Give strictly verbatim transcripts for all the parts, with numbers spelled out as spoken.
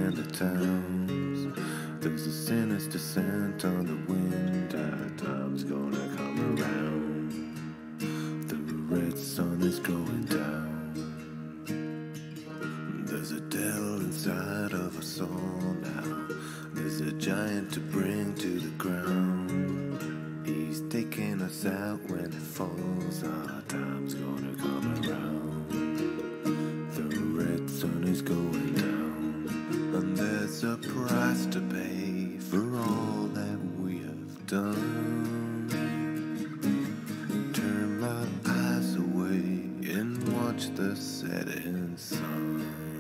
and the towns. There's a sinister scent on the wind. Our time's gonna come around. The red sun is going down. There's a devil inside of us all now. There's a giant to bring to the ground. He's taking us out when it falls. Our time's gonna come around. The red sun is going down, and there's a price to pay for all that we have done. Turn my eyes away and watch the setting sun.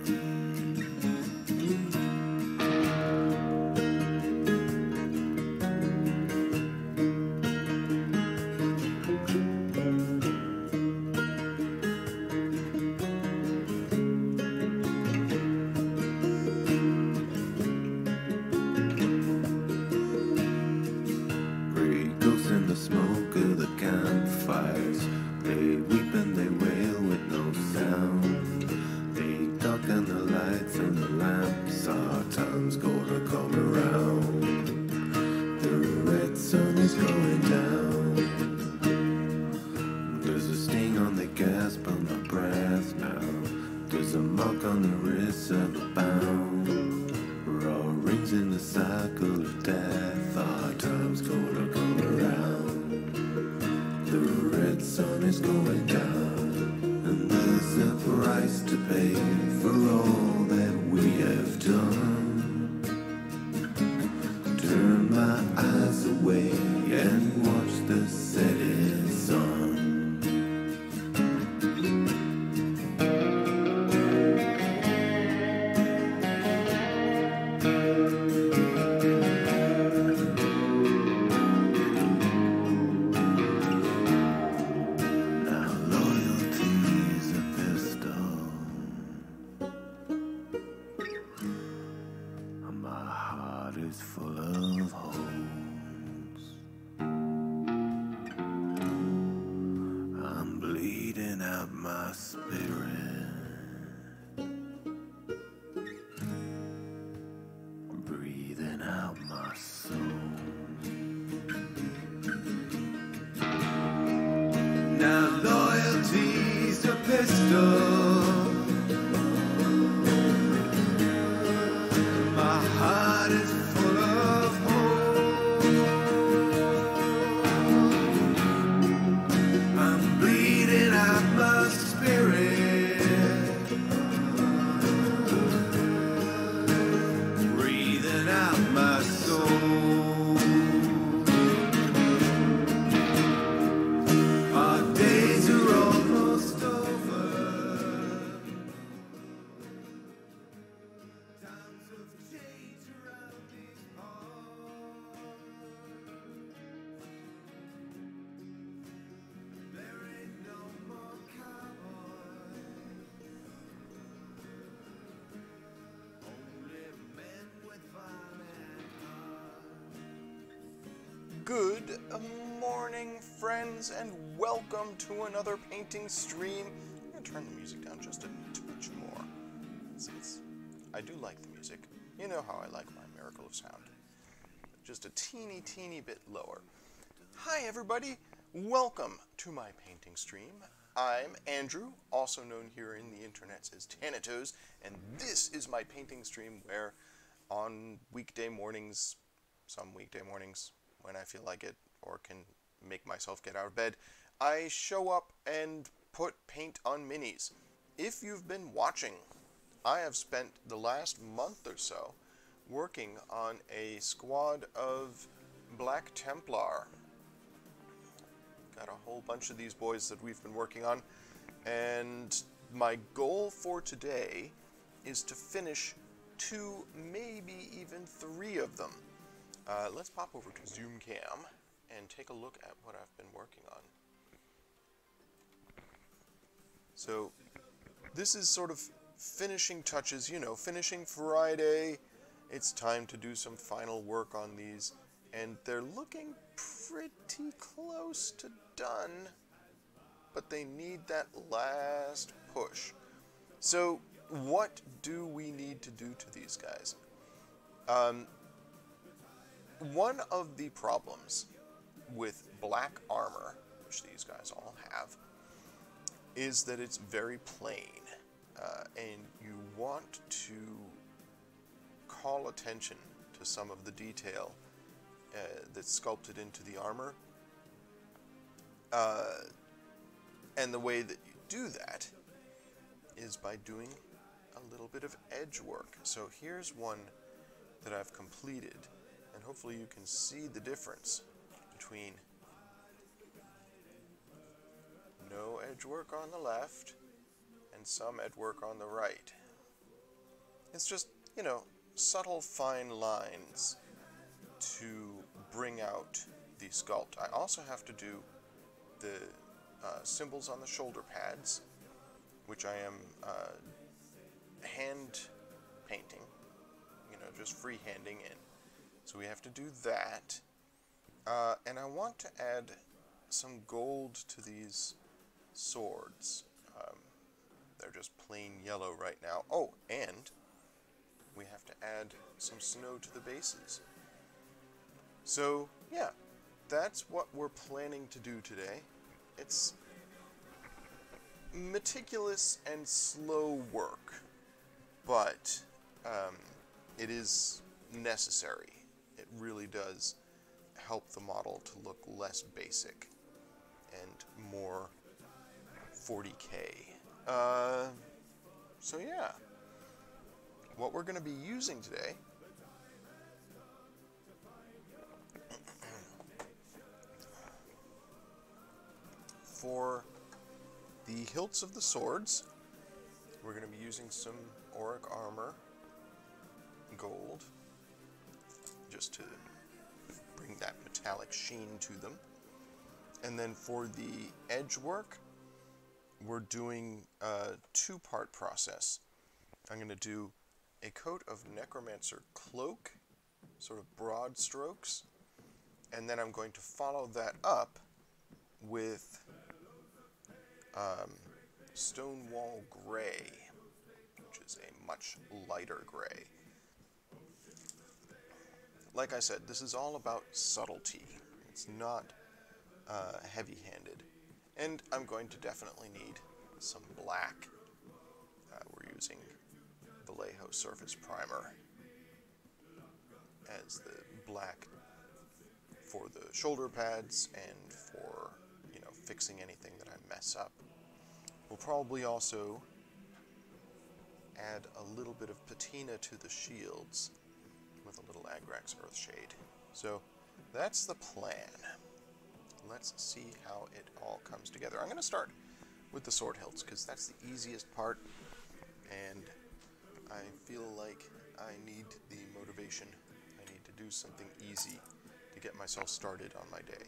In the smoke of the campfires, they weep and they wail with no sound. They darken the lights and the lamps. Our time's gonna come around. The red sun is going down. There's a sting on the gasp on my breath now. There's a mark on the wrist of a bound. Raw rings in the cycle of death. Our time's gonna come around. The red sun is going down, and there's a price to pay for all that we have done. Turn my eyes away and watch the setting sun. Is full of holes. I'm bleeding out my spirit, breathing out my soul. Now loyalty's a pistol. My heart is full of hope. I'm bleeding out my spirit, breathing out my soul. Our days are almost over. Times of change around these parts. There ain't no more cowboys, only men with violent hearts. Good morning, friends, and welcome to another painting stream. I'm going to turn the music down just a touch more, since I do like the music. You know how I like my miracle of sound. Just a teeny, teeny bit lower. Hi, everybody. Welcome to my painting stream. I'm Andrew, also known here in the internets as Thanatos, and this is my painting stream where on weekday mornings, some weekday mornings when I feel like it or can make myself get out of bed, I show up and put paint on minis. If you've been watching, I have spent the last month or so working on a squad of Black Templar. Got a whole bunch of these boys that we've been working on, and my goal for today is to finish two, maybe even three of them. Uh, let's pop over to Zoom Cam and take a look at what I've been working on. So this is sort of finishing touches, you know, finishing Friday. It's time to do some final work on these, and they're looking pretty close to done, but they need that last push. So what do we need to do to these guys? Um, one of the problems with black armor, which these guys all have, is that it's very plain, uh, and you want to call attention to some of the detail uh, that's sculpted into the armor. Uh, and the way that you do that is by doing a little bit of edge work. So here's one that I've completed, and hopefully you can see the difference between no edge work on the left and some edge work on the right. It's just, you know, subtle fine lines to bring out the sculpt. I also have to do the uh, symbols on the shoulder pads, which I am uh, hand painting, you know, just freehanding in. So we have to do that. Uh, and I want to add some gold to these swords. Um, they're just plain yellow right now. Oh, and we have to add some snow to the bases. So, yeah, that's what we're planning to do today. It's meticulous and slow work, but um, it is necessary. It really does help the model to look less basic and more forty K. Uh, so yeah, what we're going to be using today for the hilts of the swords, we're going to be using some auric armor gold, just to bring that metallic sheen to them. And then for the edge work, we're doing a two-part process. I'm going to do a coat of Necromancer Cloak, sort of broad strokes, and then I'm going to follow that up with um, Stonewall Gray, which is a much lighter gray. Like I said, this is all about subtlety. It's not uh, heavy-handed. And I'm going to definitely need some black. Uh, we're using Vallejo Surface Primer as the black for the shoulder pads and for, you know, fixing anything that I mess up. We'll probably also add a little bit of patina to the shields with a little Agrax Earthshade. So that's the plan. Let's see how it all comes together. I'm going to start with the sword hilts because that's the easiest part, and I feel like I need the motivation. I need to do something easy to get myself started on my day,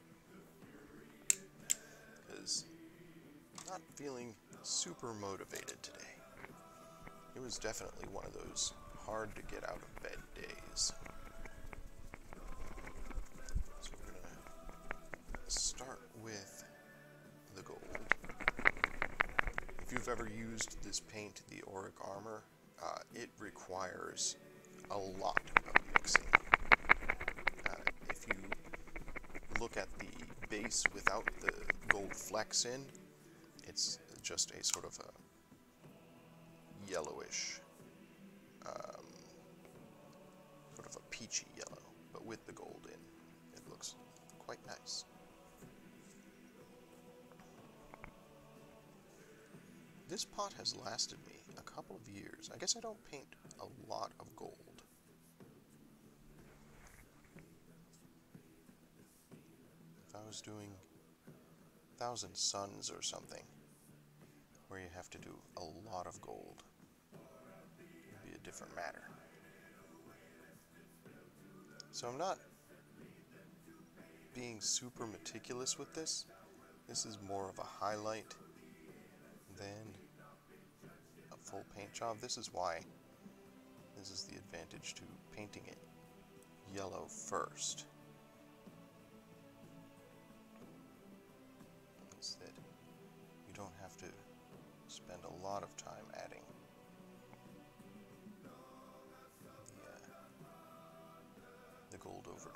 because I'm not feeling super motivated today. It was definitely one of those hard to get out of bed days. So we're going to start with the gold. If you've ever used this paint, the auric armor, uh, it requires a lot of mixing. Uh, if you look at the base without the gold flecks in, it's just a sort of a yellowish, um, sort of a peachy yellow, but with the gold in. It looks quite nice. This pot has lasted me a couple of years. I guess I don't paint a lot of gold. If I was doing Thousand Suns or something, where you have to do a lot of gold, it would be a different matter. So I'm not being super meticulous with this. This is more of a highlight than a full paint job. This is why this is the advantage to painting it yellow first. Is that you don't have to spend a lot of time adding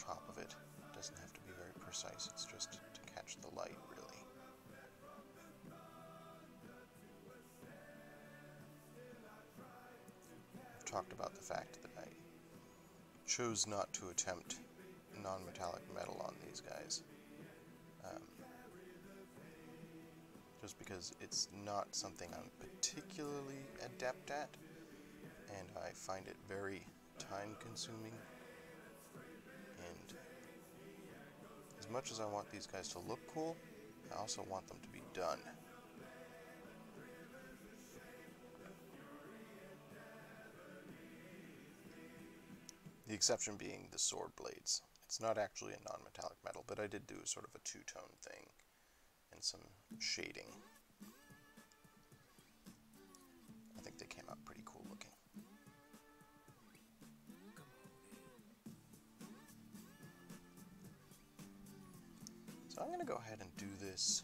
top of it. It doesn't have to be very precise, it's just to catch the light, really. I've talked about the fact that I chose not to attempt non-metallic metal on these guys. Um, just because it's not something I'm particularly adept at, and I find it very time-consuming. And as much as I want these guys to look cool, I also want them to be done. The exception being the sword blades. It's not actually a non-metallic metal, but I did do sort of a two-tone thing and some shading. I think they came out pretty cool looking. So I'm going to go ahead and do this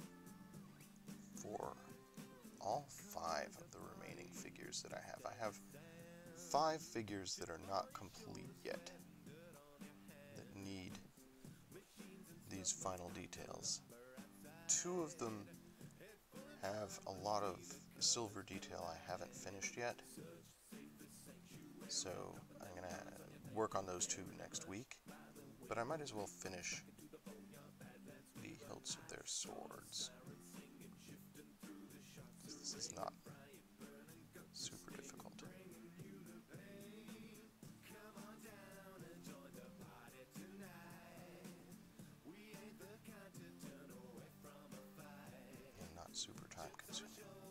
for all five of the remaining figures that I have. I have five figures that are not complete yet, that need these final details. Two of them have a lot of silver detail I haven't finished yet, so I'm going to work on those two next week, but I might as well finish the hilts of their swords. This is not super difficult. And not super time consuming.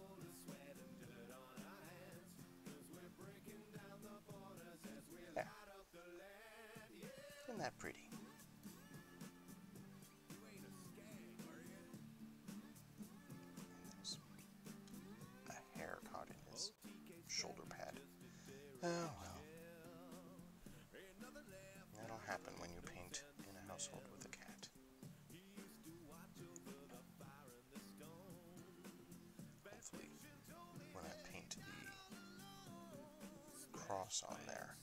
Yeah. Isn't that pretty? Shoulder pad. Oh well. That'll happen when you paint in a household with a cat. Hopefully, when I paint the cross on there,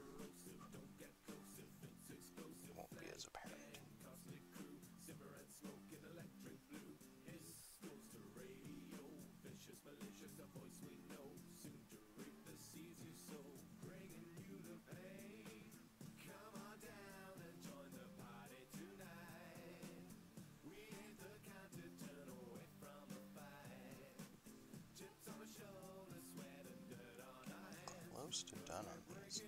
it won't be as apparent. Close to done on these.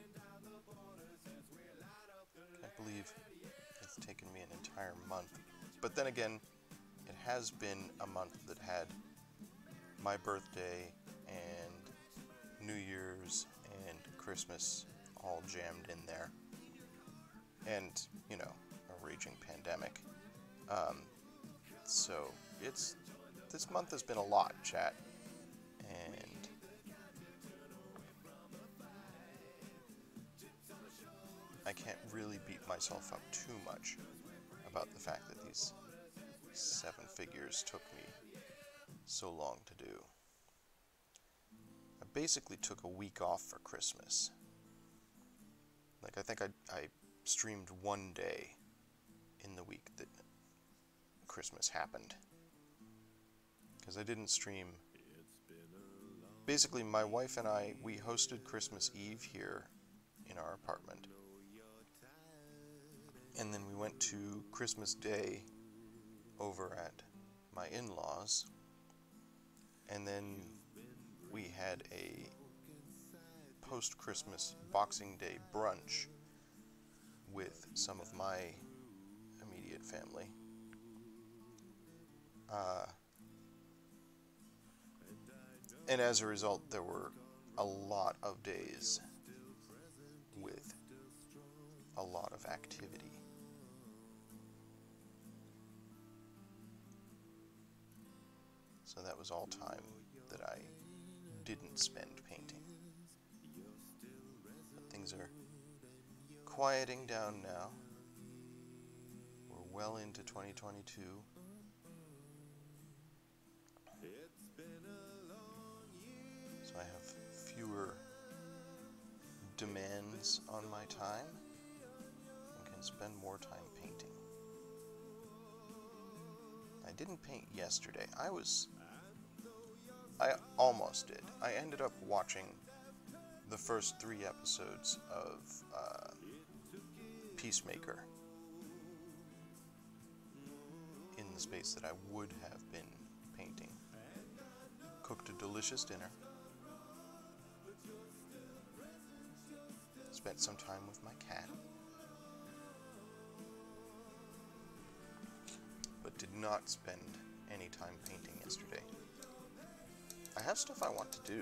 Can't believe it's taken me an entire month. But then again, it has been a month that had my birthday and New Year's and Christmas all jammed in there. And, you know, a raging pandemic. Um, so, it's, this month has been a lot, chat. And I can't really beat myself up too much about the fact that these seven figures took me so long to do. I basically took a week off for Christmas. Like, I think I, I streamed one day in the week that Christmas happened. Because I didn't stream. Basically, my wife and I, we hosted Christmas Eve here in our apartment. And then we went to Christmas Day over at my in-laws. And then we had a post-Christmas Boxing Day brunch with some of my immediate family. Uh, and as a result, there were a lot of days with a lot of activity. So that was all time that I didn't spend painting. But things are quieting down now. We're well into twenty twenty-two. So I have fewer demands on my time and can spend more time painting. I didn't paint yesterday. I was... I almost did. I ended up watching the first three episodes of uh, Peacemaker in the space that I would have been painting. Cooked a delicious dinner. Spent some time with my cat. But did not spend any time painting yesterday. I have stuff I want to do.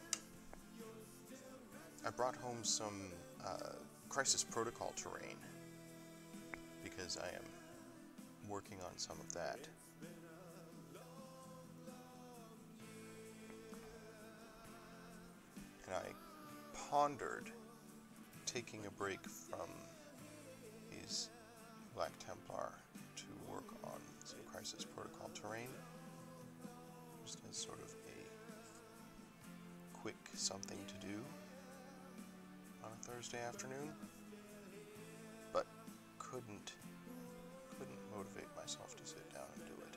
I brought home some uh, Crisis Protocol terrain because I am working on some of that. And I pondered taking a break from these Black Templar to work on some Crisis Protocol terrain, just as sort of a quick something to do on a Thursday afternoon, but couldn't couldn't motivate myself to sit down and do it.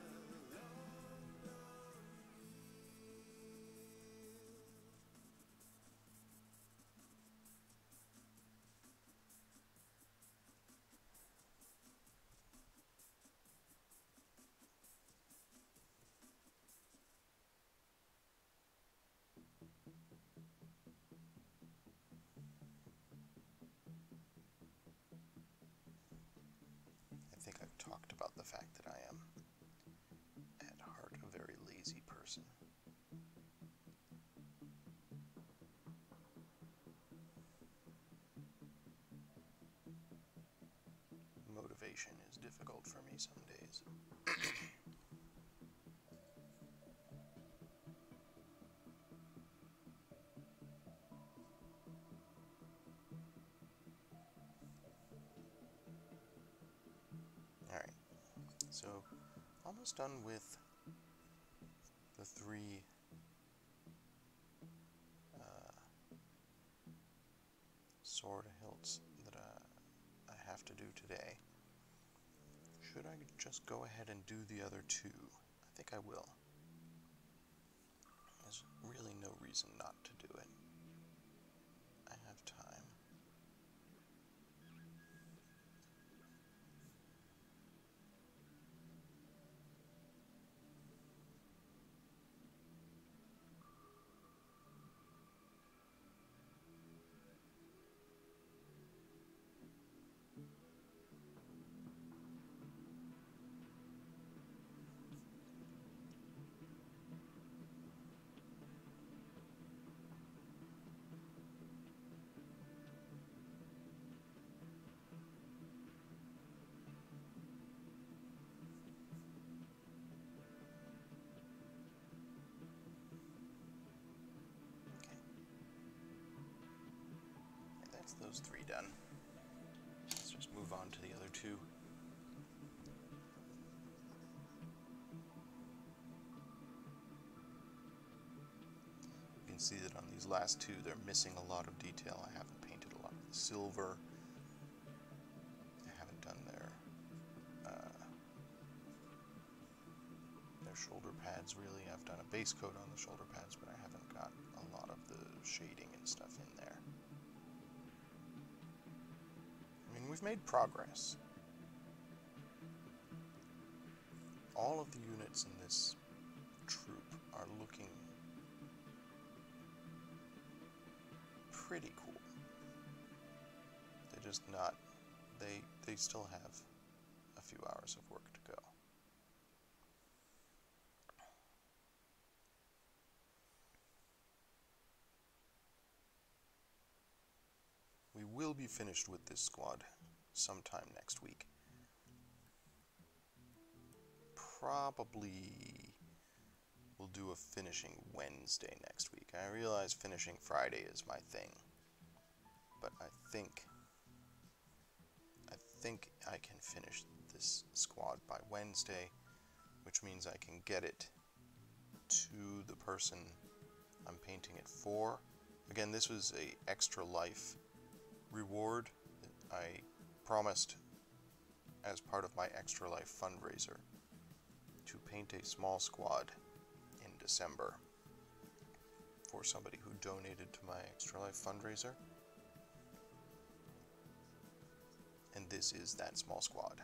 I think I've talked about the fact that I am, at heart, a very lazy person. Motivation is difficult for me some days. Alright, so almost done with the three uh, sword hilts that uh, I have to do today. Should I just go ahead and do the other two? I think I will. There's really no reason not to do it. I have time. Those three done. Let's just move on to the other two. You can see that on these last two, they're missing a lot of detail. I haven't painted a lot of the silver. I haven't done their uh, their shoulder pads really. I've done a base coat on the shoulder pads, but I haven't got a lot of the shading and stuff in there. We've made progress. All of the units in this troop are looking pretty cool. They're just not, they, they still have a few hours of work to go. We will be finished with this squad sometime next week. Probably we'll do a finishing Wednesday next week. I realize finishing Friday is my thing, but I think I think I can finish this squad by Wednesday, which means I can get it to the person I'm painting it for. Again, this was a extra life reward. I promised as part of my Extra Life fundraiser to paint a small squad in December for somebody who donated to my Extra Life fundraiser. And this is that small squad.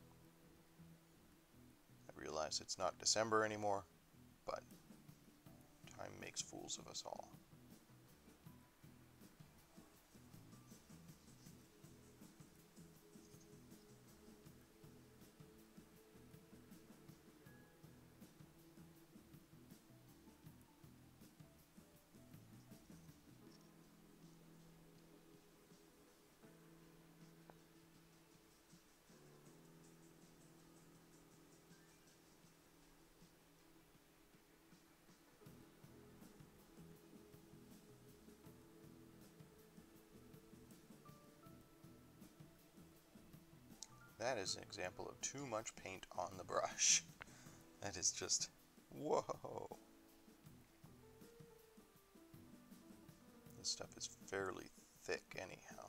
I realize it's not December anymore, but time makes fools of us all. That is an example of too much paint on the brush. That is just, whoa. This stuff is fairly thick anyhow.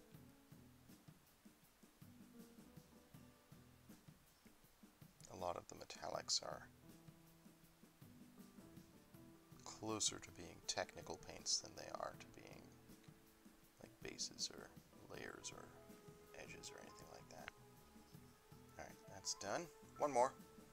A lot of the metallics are closer to being technical paints than they are to being like bases or layers or edges or anything like that. Alright, that's done. One more.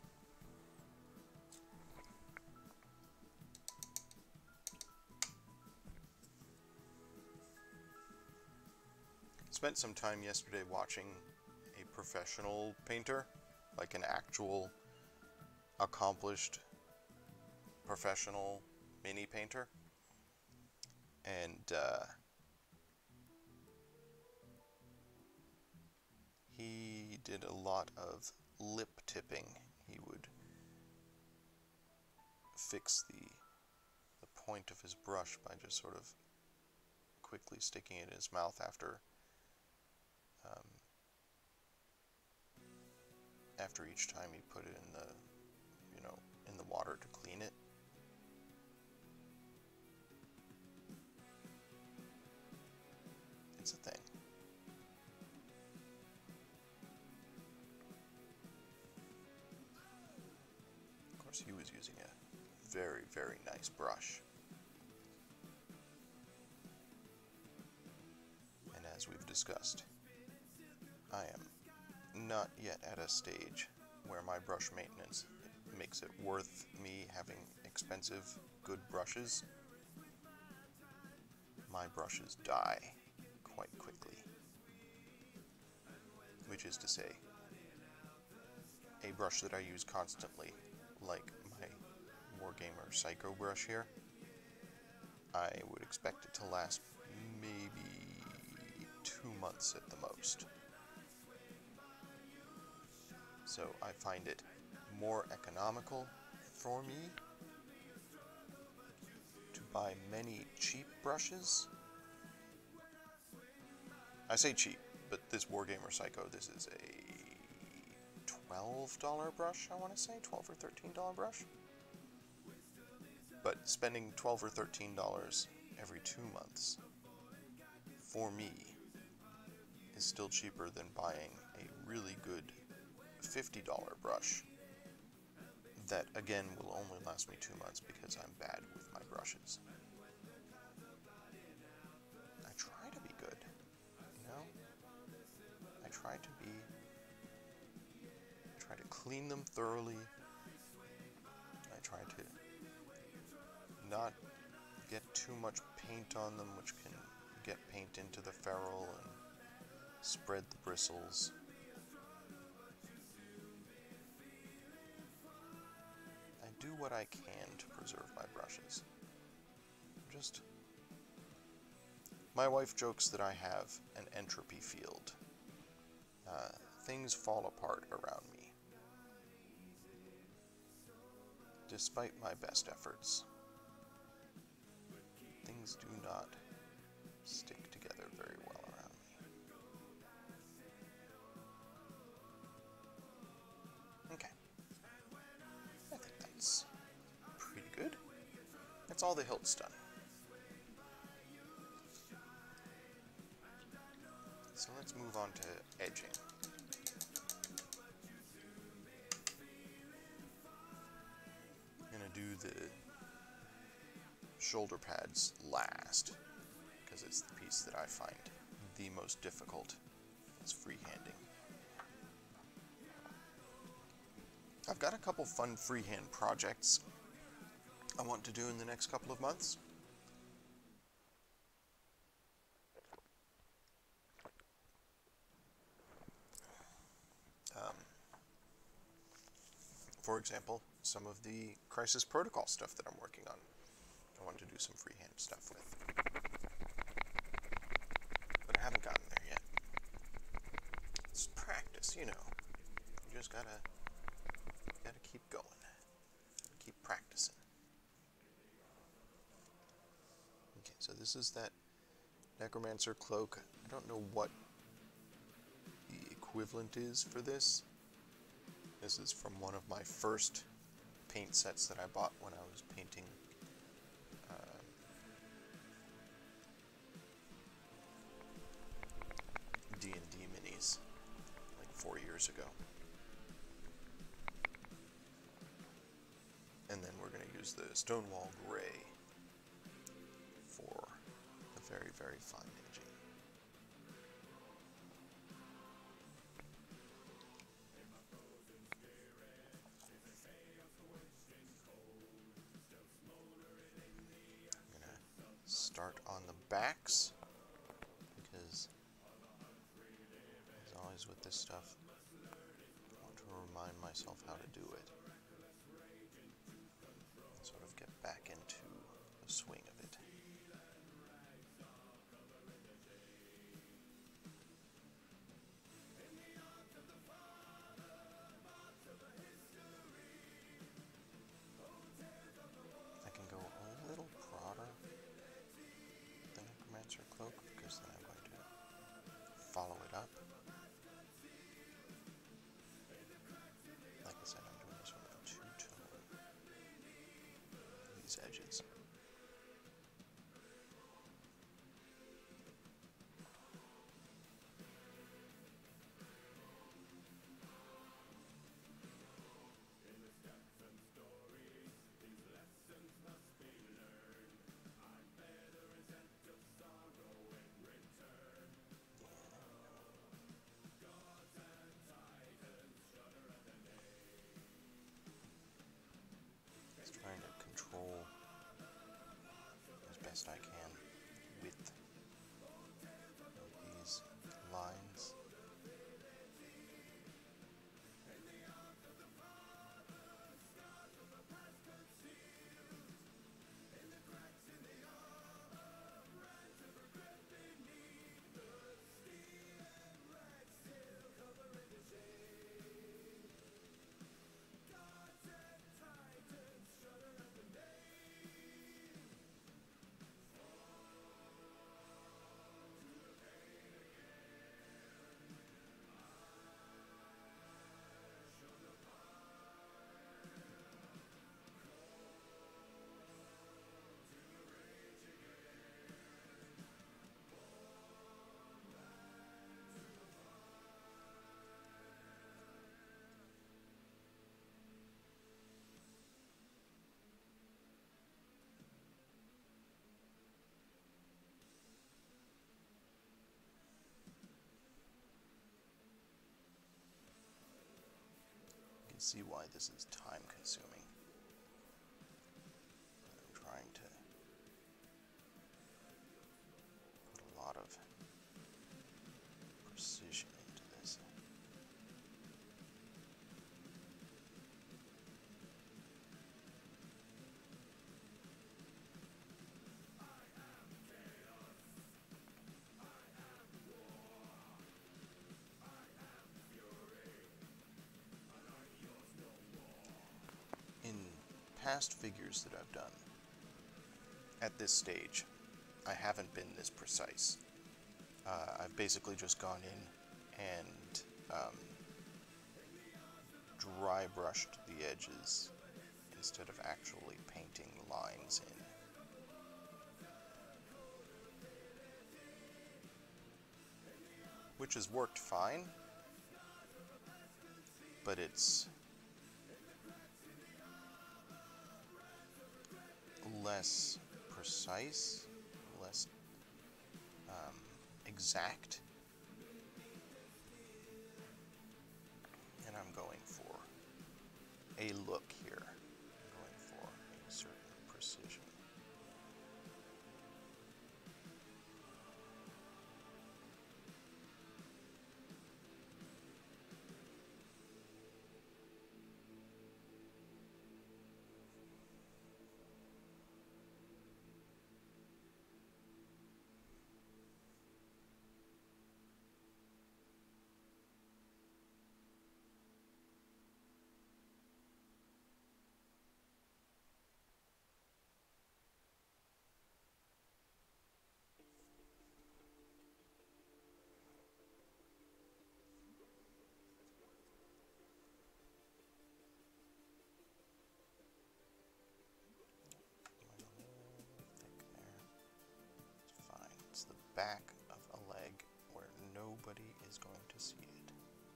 Spent some time yesterday watching a professional painter, like an actual accomplished professional mini painter, and uh, he did a lot of lip tipping. He would fix the the point of his brush by just sort of quickly sticking it in his mouth after um, after each time he put it in the you know in the water to clean it. It's a thing. Of course, he was using a very, very nice brush. And as we've discussed, I am not yet at a stage where my brush maintenance makes it worth me having expensive, good brushes. My brushes die quite quickly. Which is to say, a brush that I use constantly, like my Wargamer Psycho brush here, I would expect it to last maybe two months at the most. So I find it more economical for me to buy many cheap brushes. I say cheap, but this Wargamer Psycho, this is a twelve dollar brush, I want to say, twelve or thirteen dollar brush. But spending twelve or thirteen dollars every two months, for me, is still cheaper than buying a really good fifty dollar brush that, again, will only last me two months because I'm bad with my brushes. I try to be good, you know? I try to be, I try to clean them thoroughly. I try to not get too much paint on them, which can get paint into the ferrule and spread the bristles. I do what I can to preserve my brushes. Just, my wife jokes that I have an entropy field. Uh, things fall apart around me, despite my best efforts. Things do not stick together very well around me. Okay. I think that's pretty good. That's all the hilts done. So let's move on to edging. shoulder pads last, because it's the piece that I find the most difficult, is freehanding. I've got a couple fun freehand projects I want to do in the next couple of months. Um, for example, some of the crisis protocol stuff that I'm working on, I want to do some freehand stuff with. But I haven't gotten there yet. It's practice, you know. You just gotta, gotta keep going. Keep practicing. Okay, so this is that Necromancer cloak. I don't know what the equivalent is for this. This is from one of my first paint sets that I bought when I was painting uh, D and D minis like four years ago. And then we're going to use the Stonewall Gray for the very, very fine edging. I'm going to start on the backs, because as always with this stuff, I want to remind myself how to do it. Sort of get back into the swing of it. I can go a little broader than a Necromancer cloak, because then I'm going to follow it up. Like I said, I'm doing sort of a two-tone these edges. Just trying to control as best I can width of these lines. See why this is time consuming. I'm trying to put a lot of precision into this. Past figures that I've done, at this stage, I haven't been this precise. Uh, I've basically just gone in and um, dry brushed the edges instead of actually painting lines in. Which has worked fine, but it's less precise, less um, exact. And I'm going for a look here. I'm going for a certain precision. It's the back of a leg where nobody is going to see it.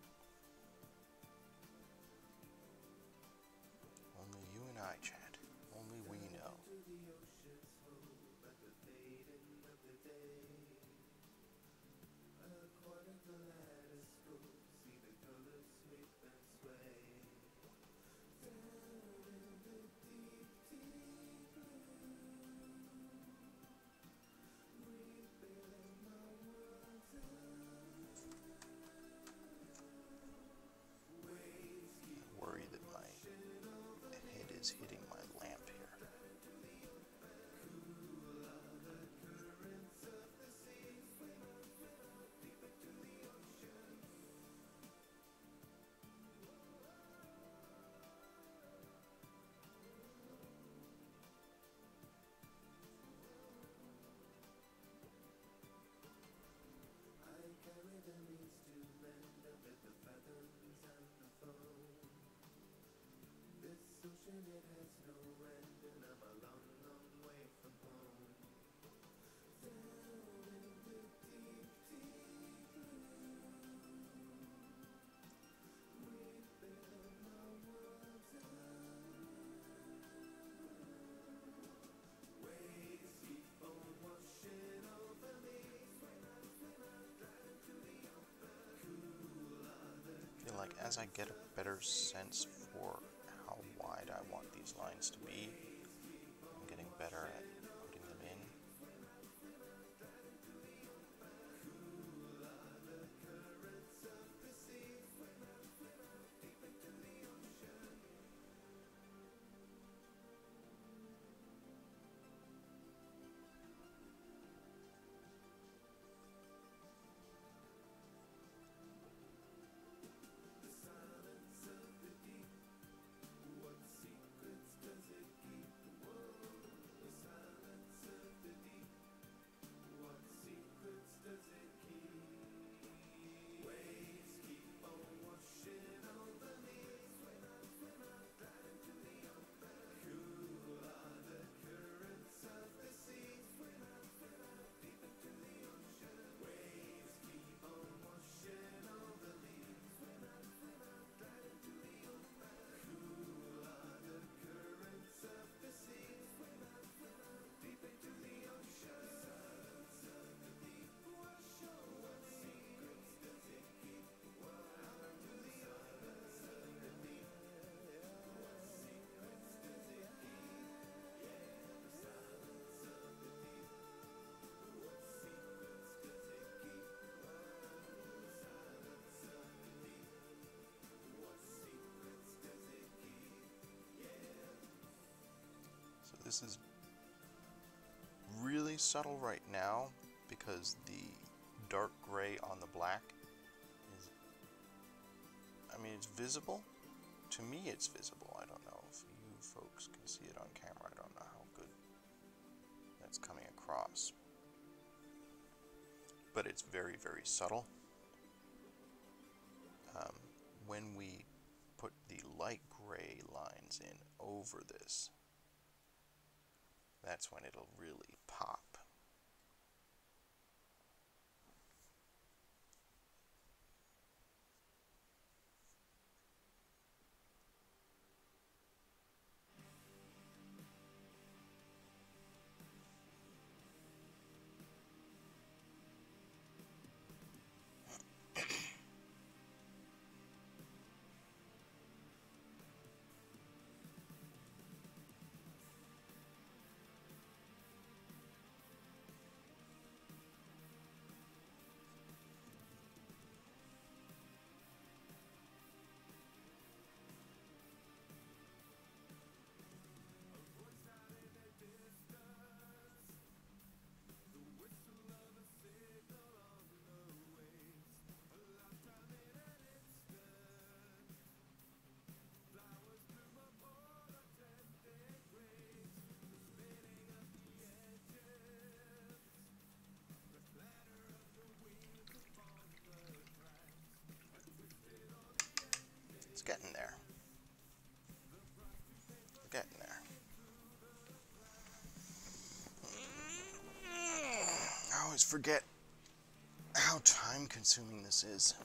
Only you and I, chat. Only we know. Hitting my lamp here. Like as I get a better sense for how wide I want these lines to be, I'm getting better at putting them in. This is really subtle right now because the dark gray on the black is, I mean, it's visible. To me, it's visible. I don't know if you folks can see it on camera. I don't know how good that's coming across. But it's very, very subtle. Um, when we put the light gray lines in over this, that's when it'll really pop. forget how time-consuming this is.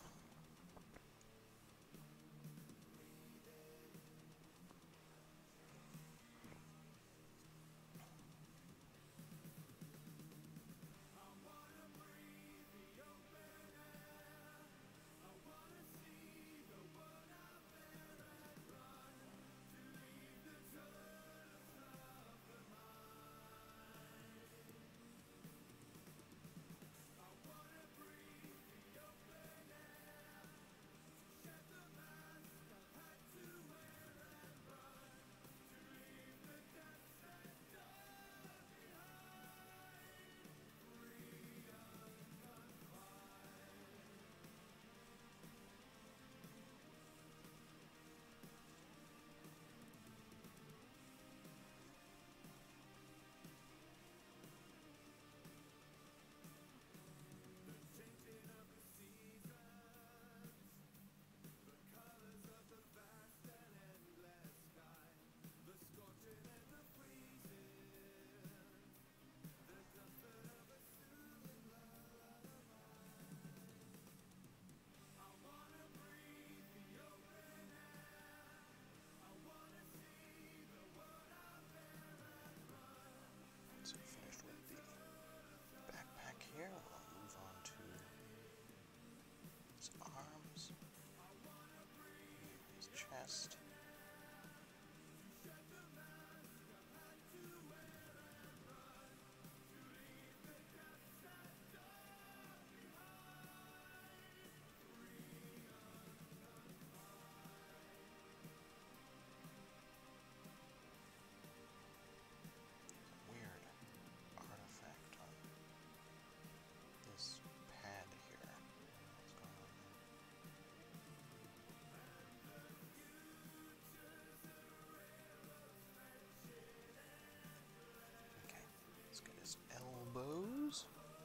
So finished with the backpack here, we'll move on to his arms, his chest. His elbows.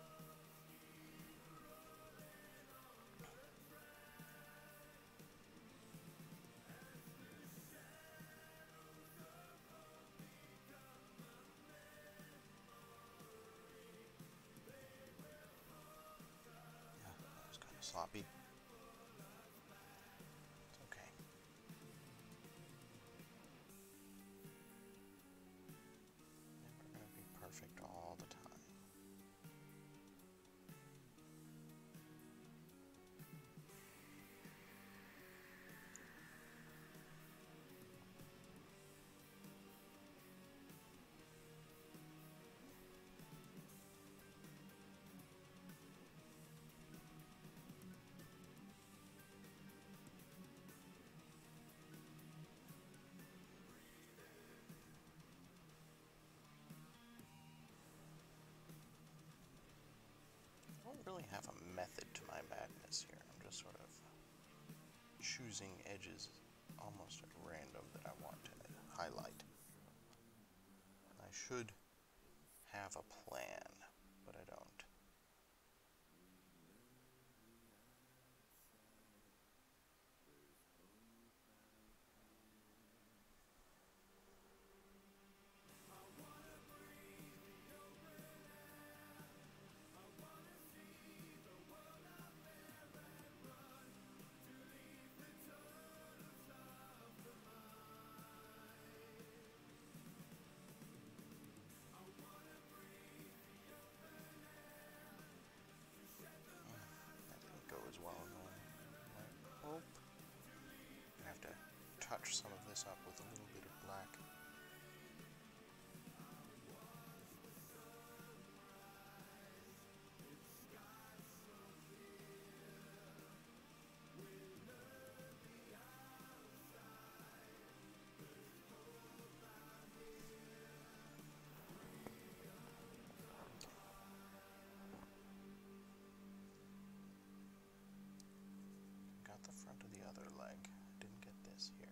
Yeah, that was kind of sloppy. It's okay. Never gonna be perfect all the time. I don't really have a method to my madness here. I'm just sort of choosing edges almost at random that I want to highlight. I should have a plan, but I don't. Touch some of this up with a little bit of black. Got the front of the other leg. Didn't get this here.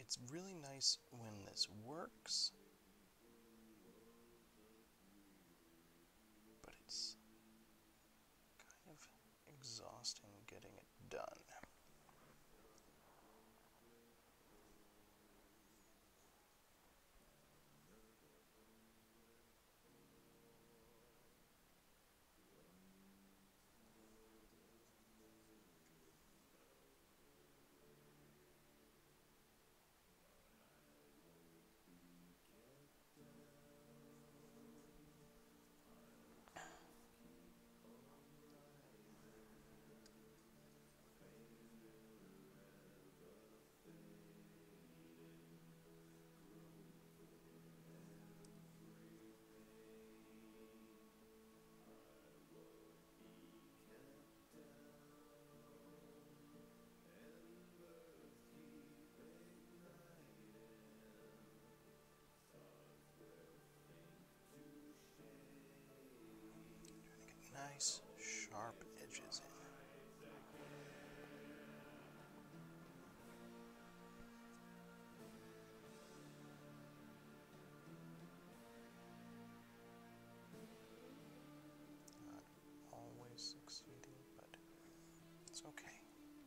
it's really nice when this works, but it's kind of exhausting getting it done. Nice, sharp edges in. Not always succeeding, but it's okay.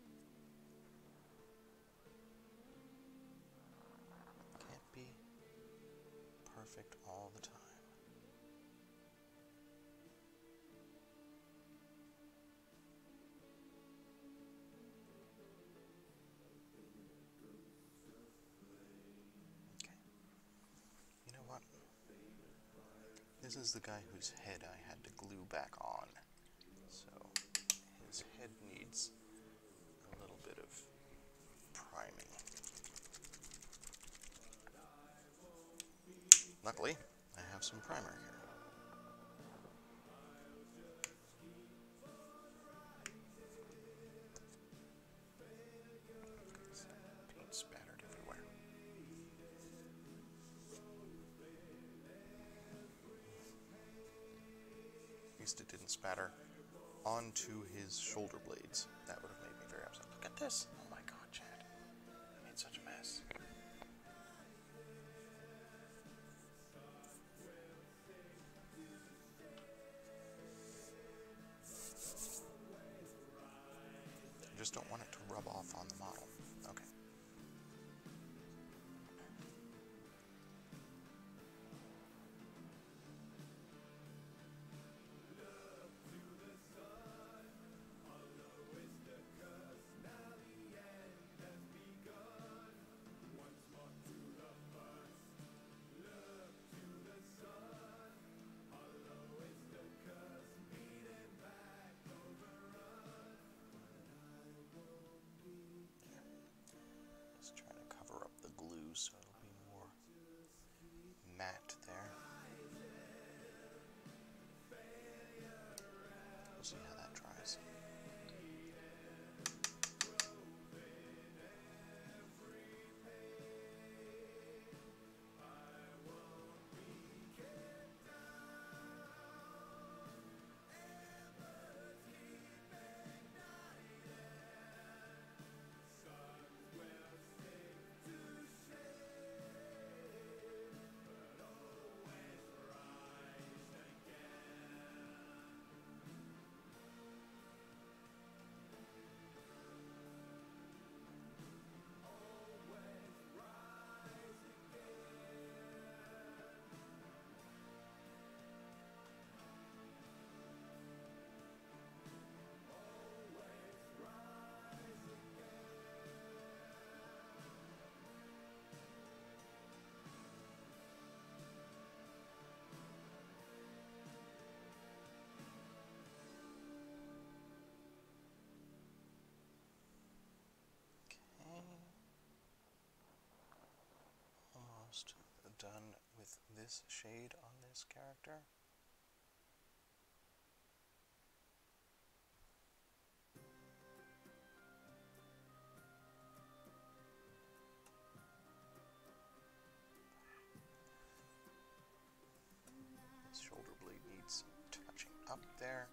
Can't be perfect all the time. This is the guy whose head I had to glue back on, so his head needs a little bit of priming. Luckily, I have some primer here. Paint spattered everywhere. At least it didn't spatter onto his shoulder blades. That would have made me very upset. Look at this! Oh my god, Chad. I made such a mess. I just don't want it to rub off on the model. Okay. So it'll be more matte there. We'll see how that dries. Almost done with this shade on this character. His shoulder blade needs touching up there.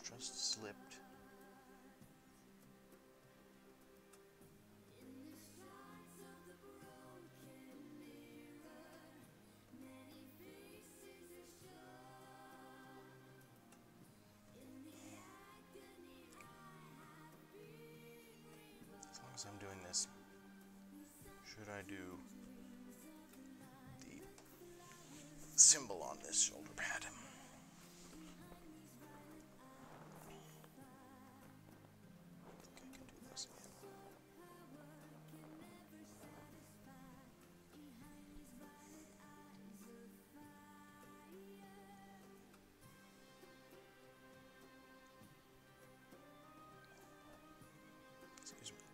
just slipped. As long as I'm doing this, should I do the symbol on this shoulder pad? Excuse me.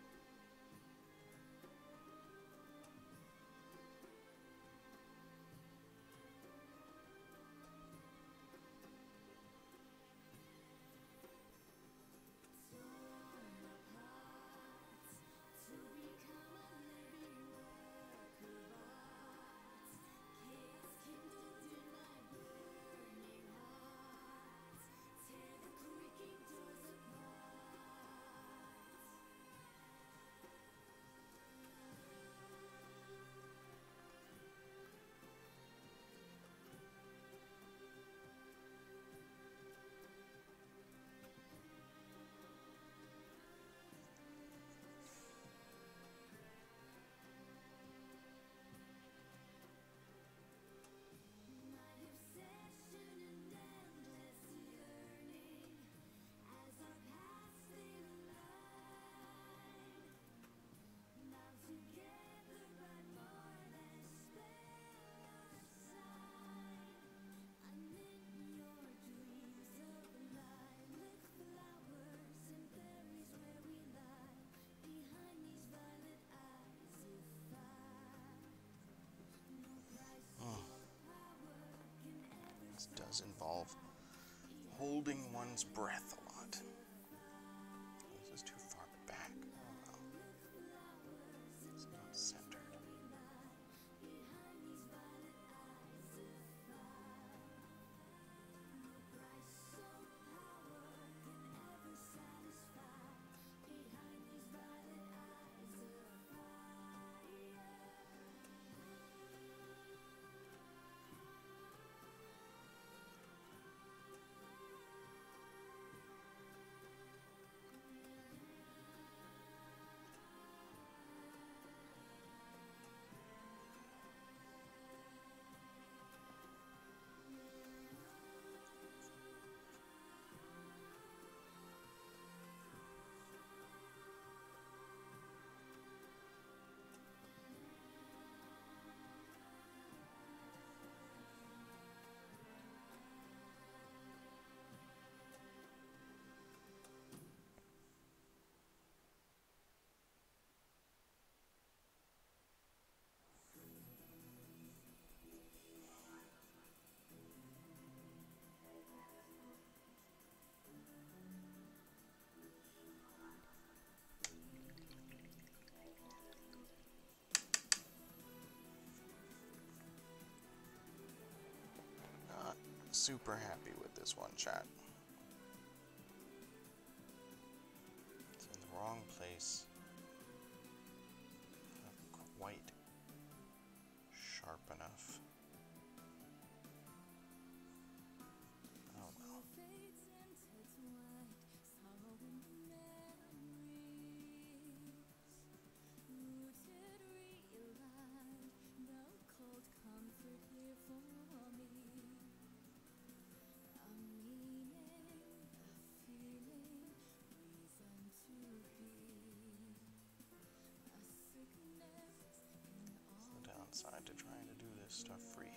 Does involve holding one's breath a lot. This is too far back. Oh, well. It's not centered. Super happy with this one, chat. It's in the wrong place. Not quite sharp enough. Oh well. Downside to trying to do this stuff freehand.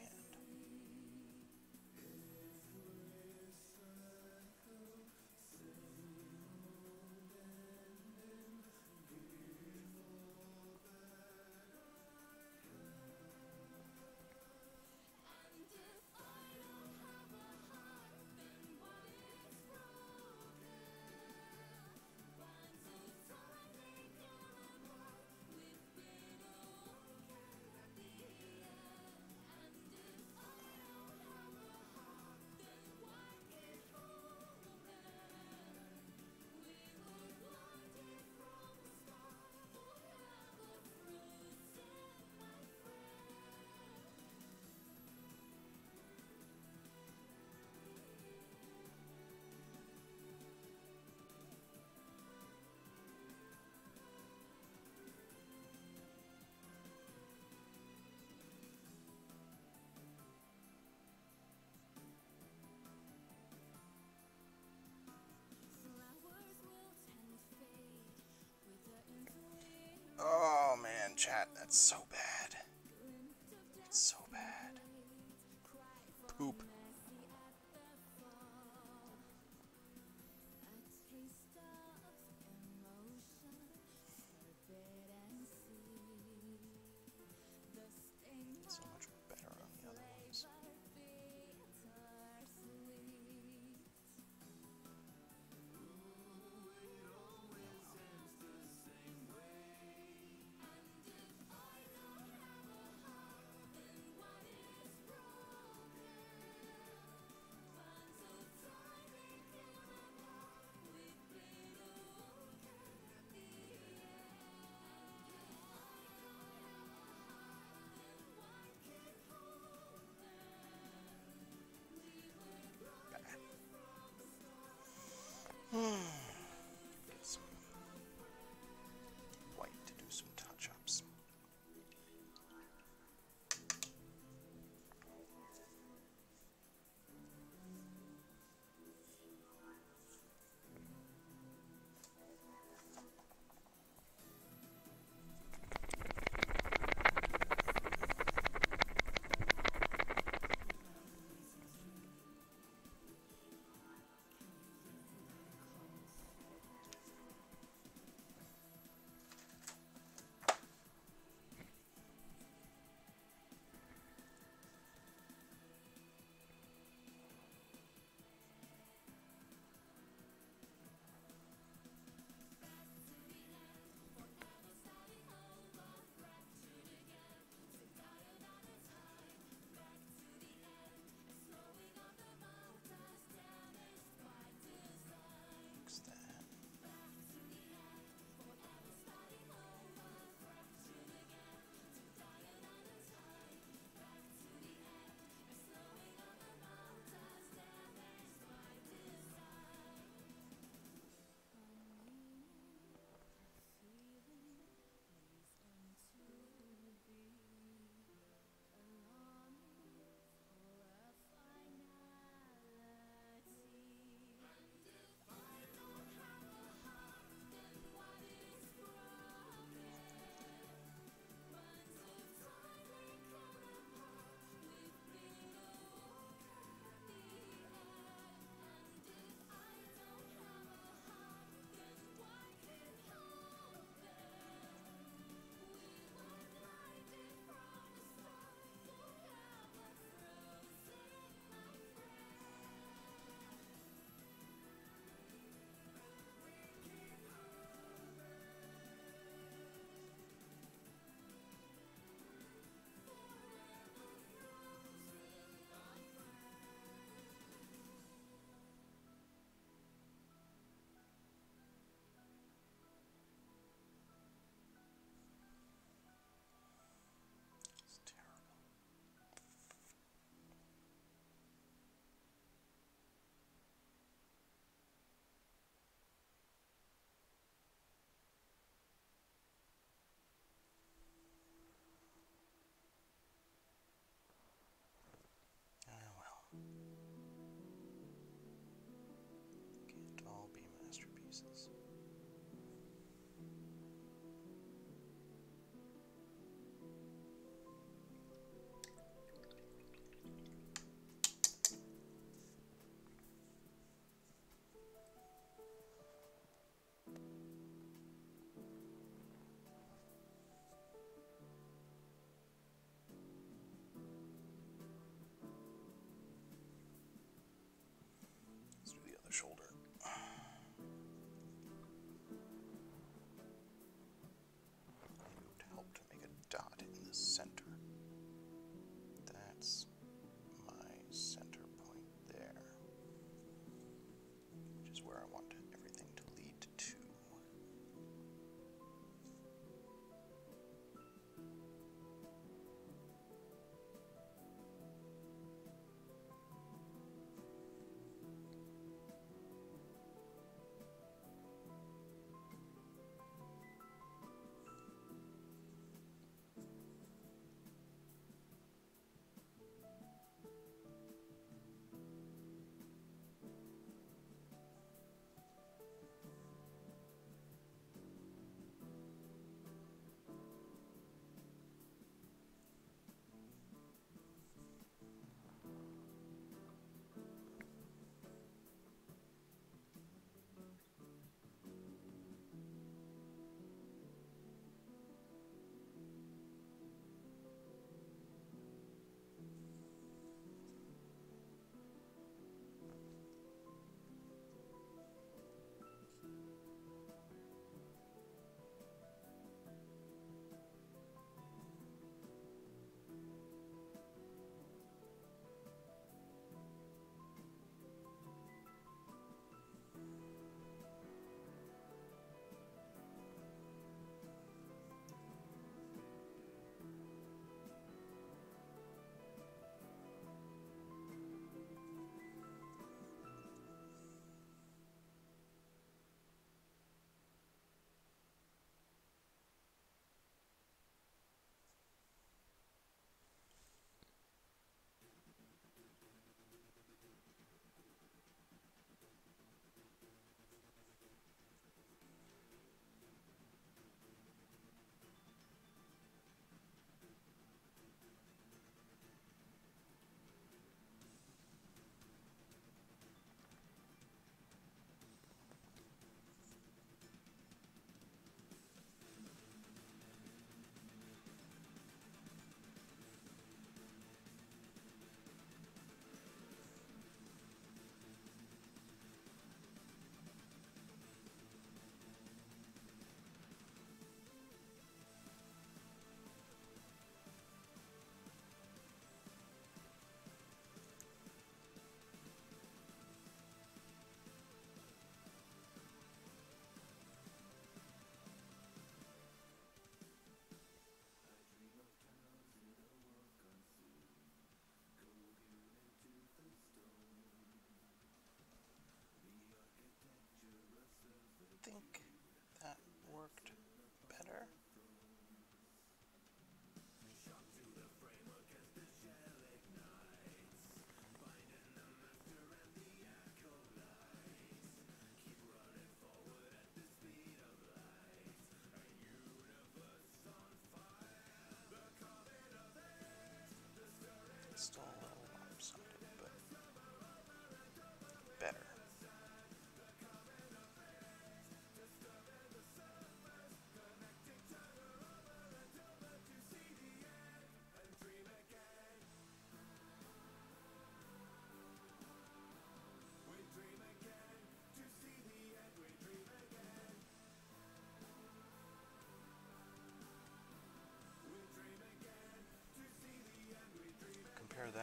it's so bad. It's so bad. Poop. So much better on the other ones.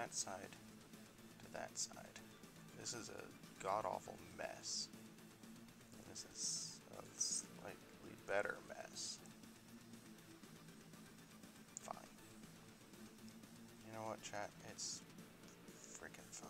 that side to that side. This is a god-awful mess. And this is a slightly better mess. Fine. You know what, chat? It's freaking fine.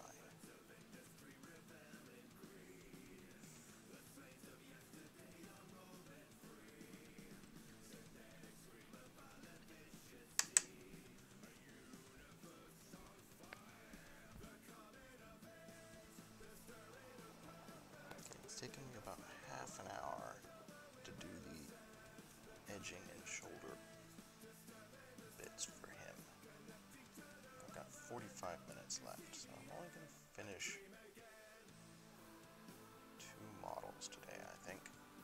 It's taken me about half an hour to do the edging and shoulder bits for him. I've got forty-five minutes left, so I'm only going to finish two models today, I think.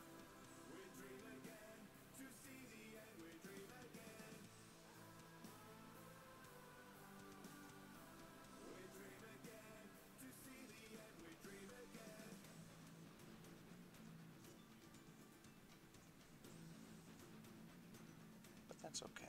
But that's okay.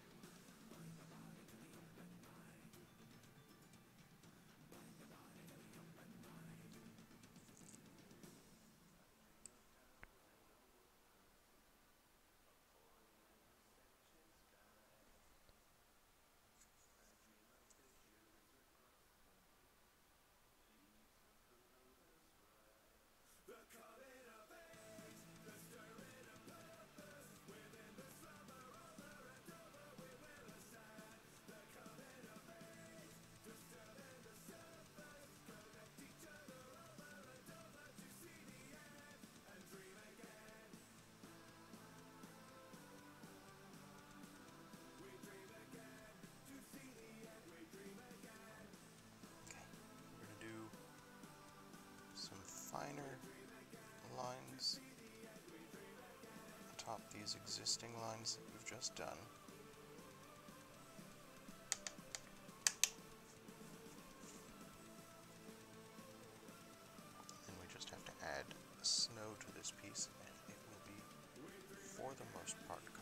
Finer lines atop these existing lines that we've just done. Then we just have to add snow to this piece and it will be, for the most part, complete.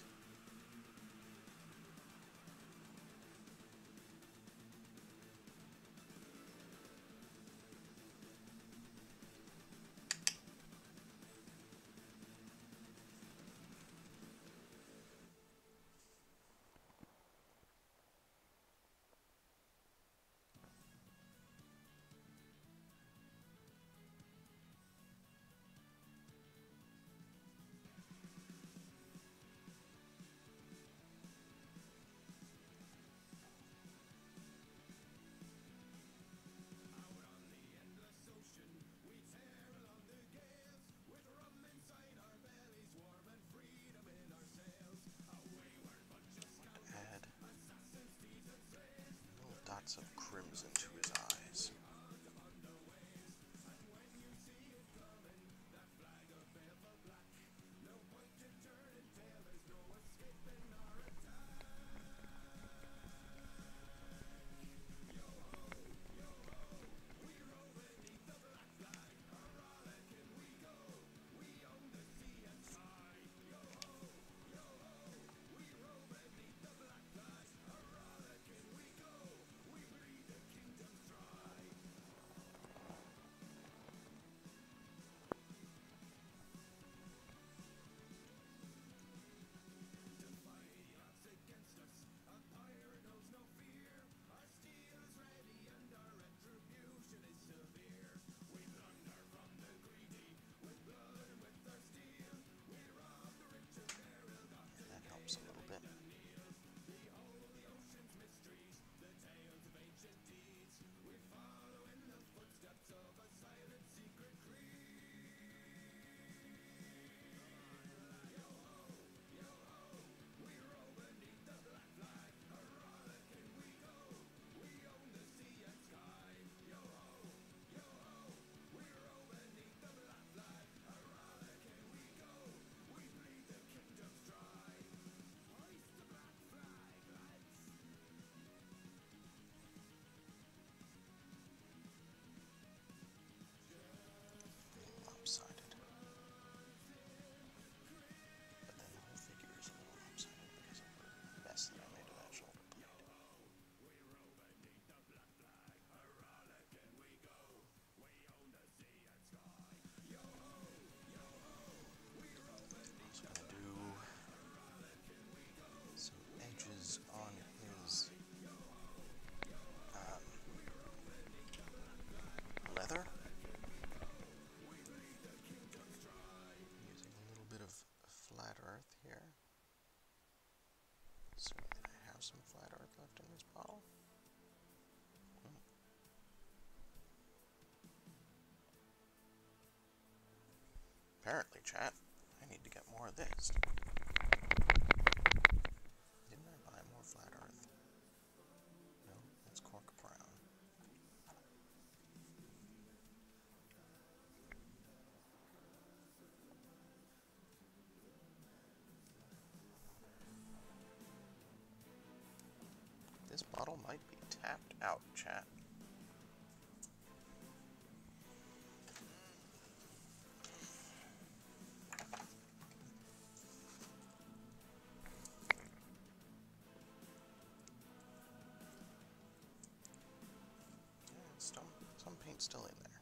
Of crimson to his eyes. apparently, chat. I need to get more of this. Didn't I buy more flat earth? No, it's cork brown. This bottle might be tapped out, chat. Some, some paint's still in there.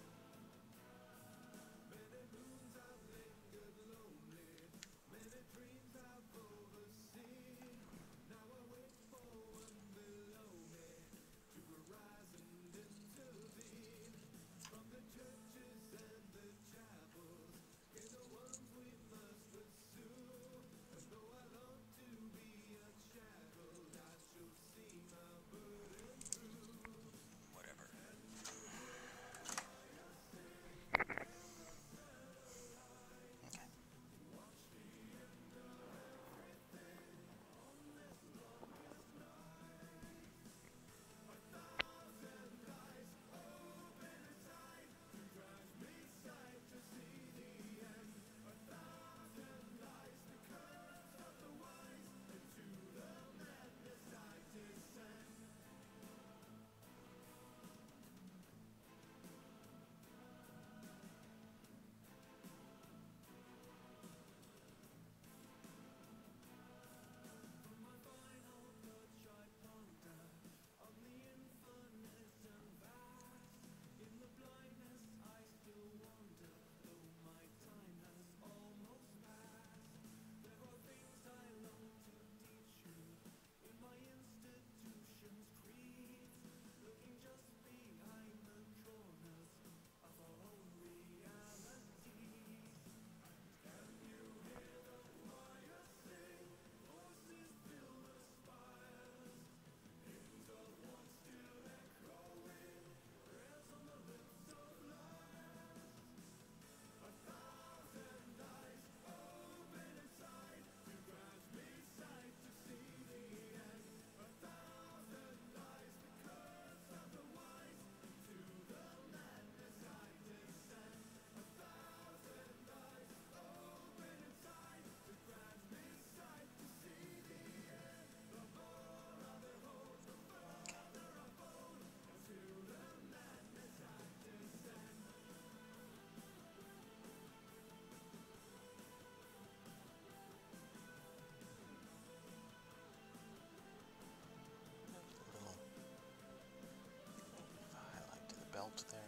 Belt there.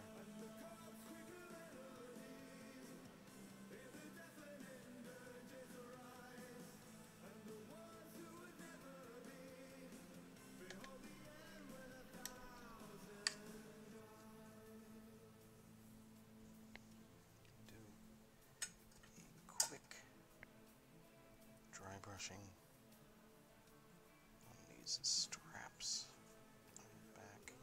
Do a quick dry brushing on these straps on the back.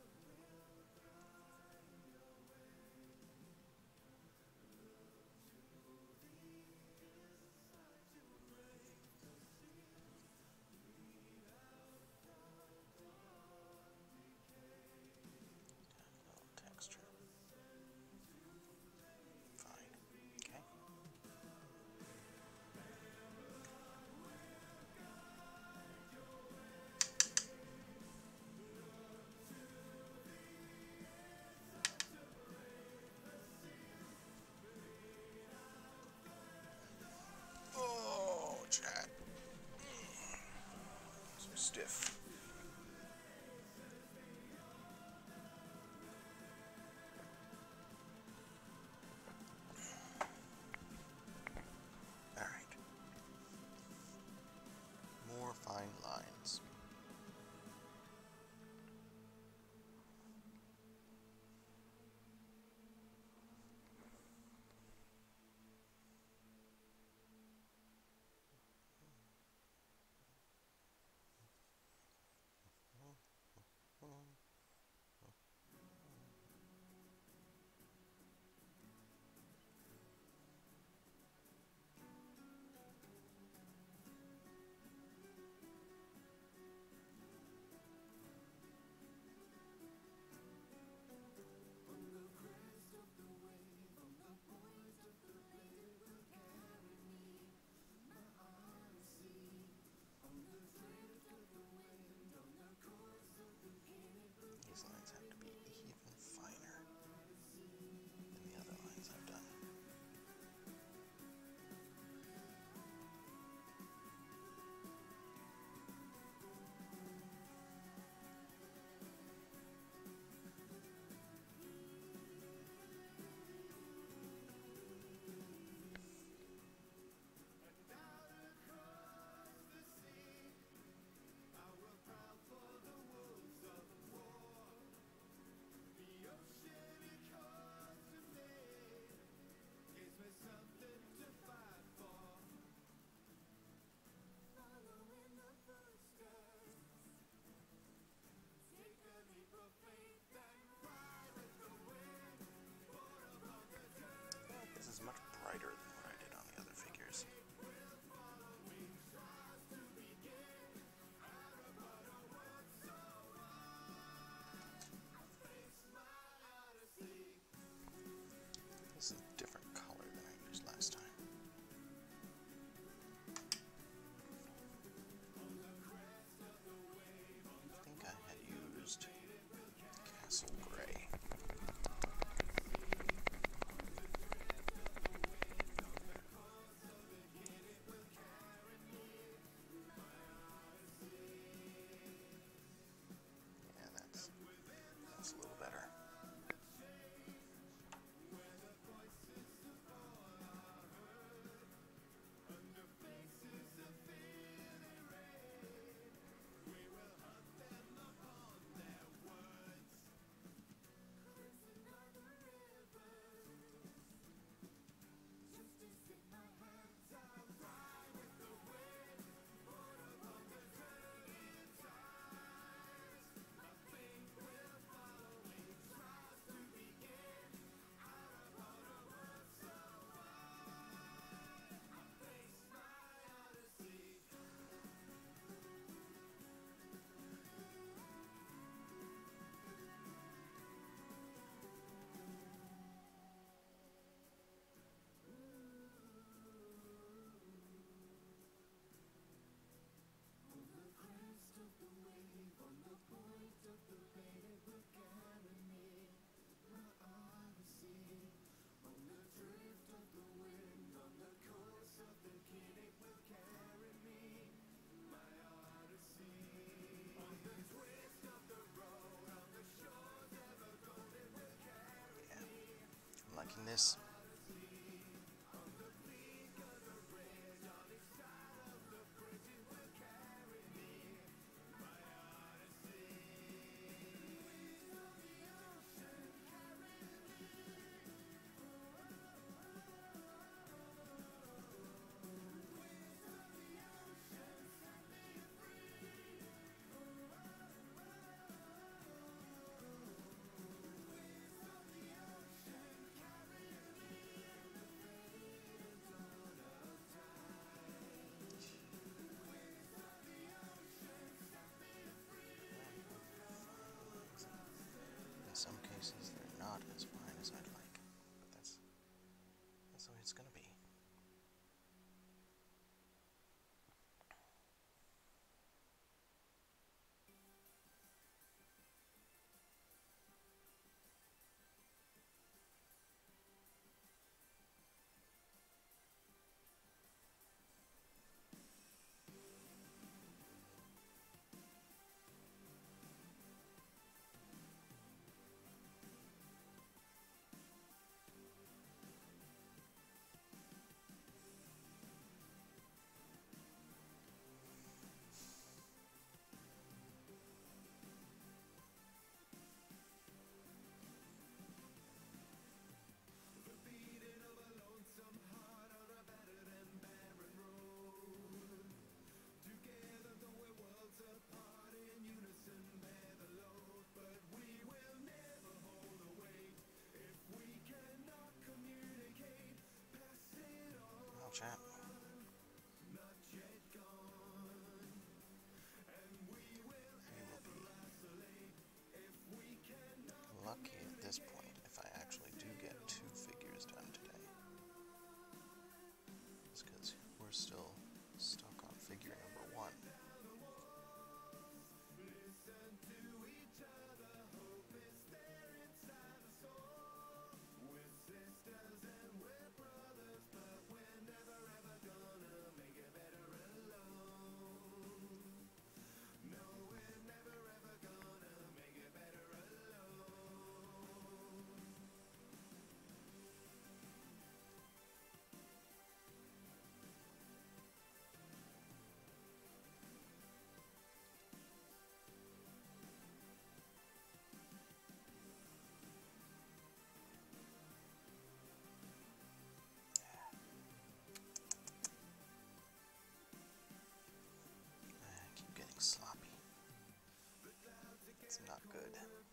Texture. Fine. Okay. Oh, chat. So stiff. Fine lines. pieces. They're not as fine as I'd like, but that's that's the way it's gonna be. Chat. We will be lucky at this point if I actually do get two figures done today. It's because we're still stuck on figure number one. Sloppy. It's not good.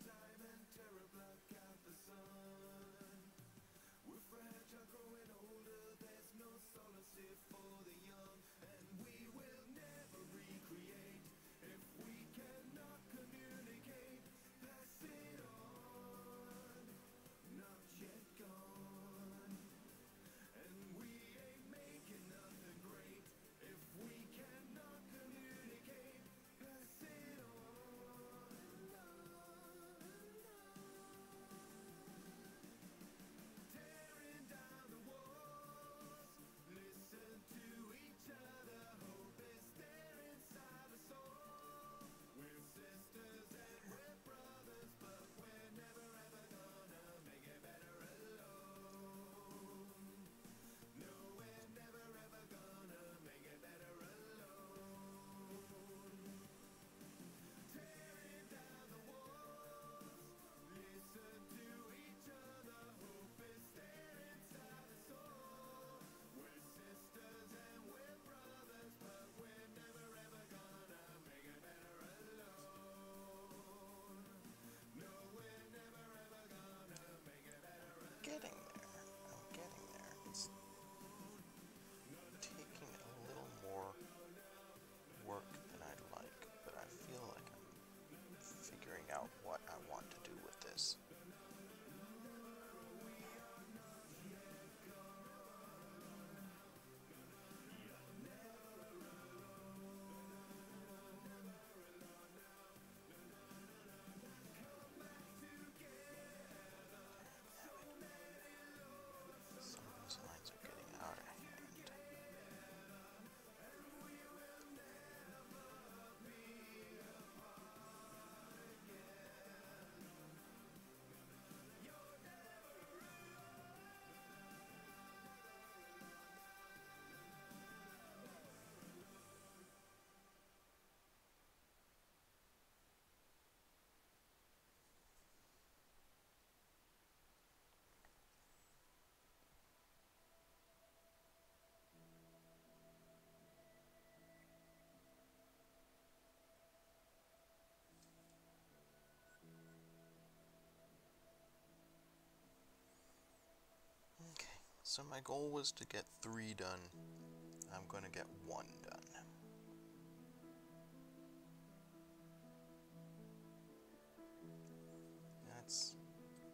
Getting there. I'm getting there. It's taking a little more work than I'd like, but I feel like I'm figuring out what I want to do with this. So my goal was to get three done. I'm going to get one done. That's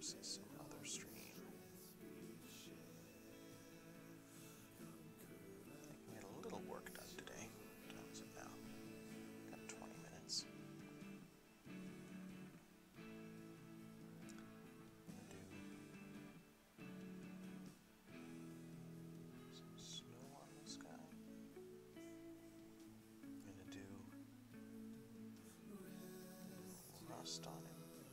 versus some other stream. I can get a little work done today. What time is it now? Got twenty minutes. On him.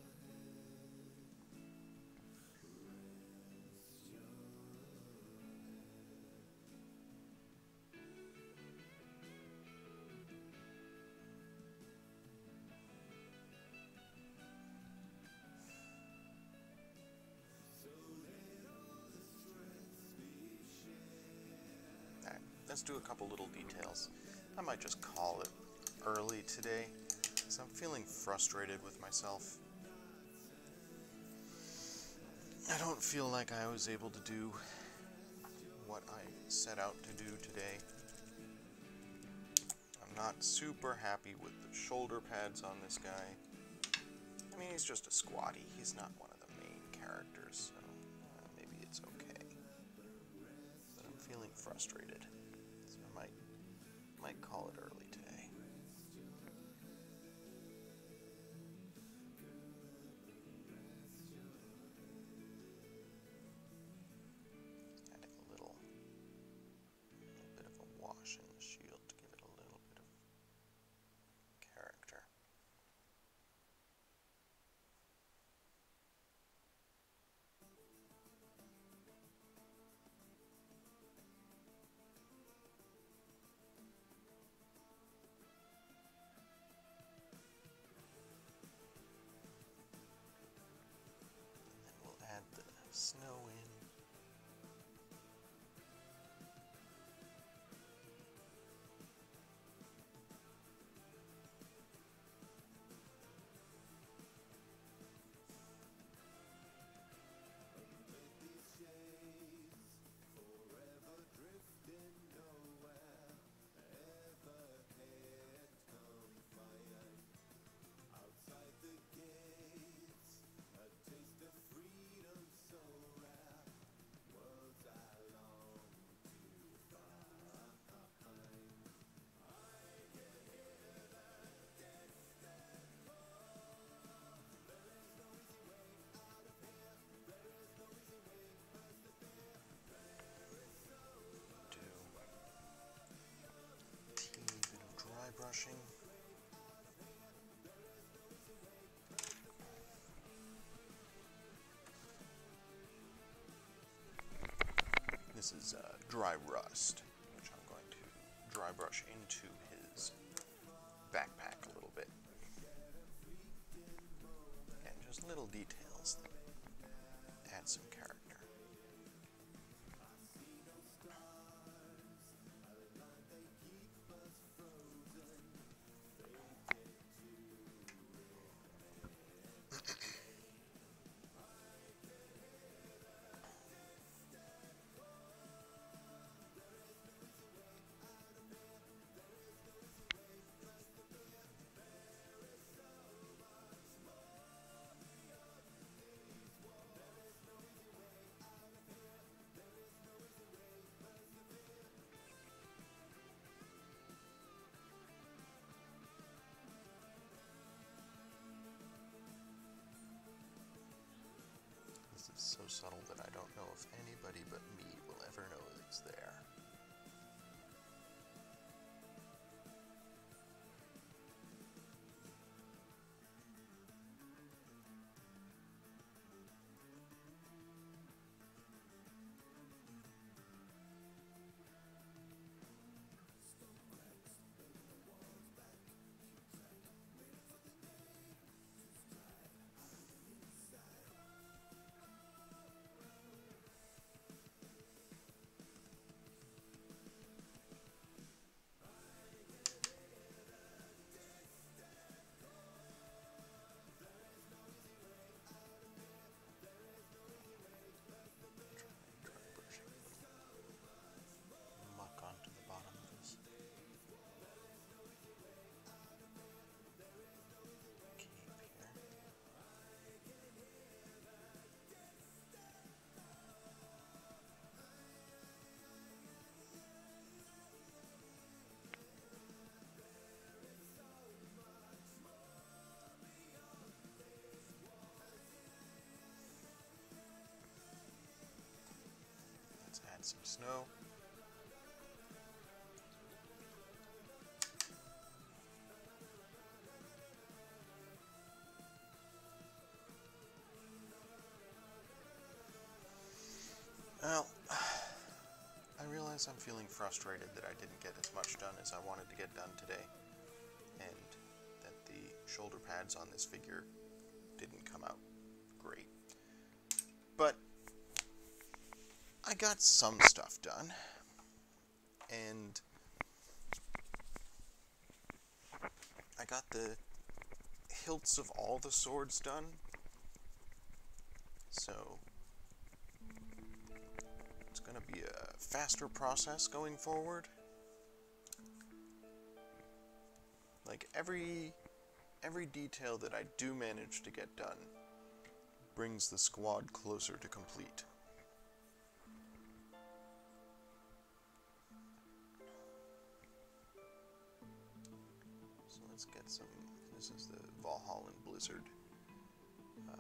Alright, let's do a couple little details. I might just call it early today, because I'm feeling frustrated with myself. I don't feel like I was able to do what I set out to do today. I'm not super happy with the shoulder pads on this guy. I mean, he's just a squatty. He's not one of the main characters, so uh, maybe it's okay. But I'm feeling frustrated, so I might, might call it early today. In the shield to give it a little bit of character. And then we'll add the snow in. Brushing. This is uh, dry rust, which I'm going to dry brush into his backpack a little bit. And just little details that add some character. This is so subtle that I don't know if anybody but me will ever know it's there. add some snow. Well, I realize I'm feeling frustrated that I didn't get as much done as I wanted to get done today, and that the shoulder pads on this figure didn't come out great. But I got some stuff done, and I got the hilts of all the swords done, so it's going to be a faster process going forward. Like, every every detail that I do manage to get done brings the squad closer to complete. So let's get some, this is the Valhalla Blizzard uh,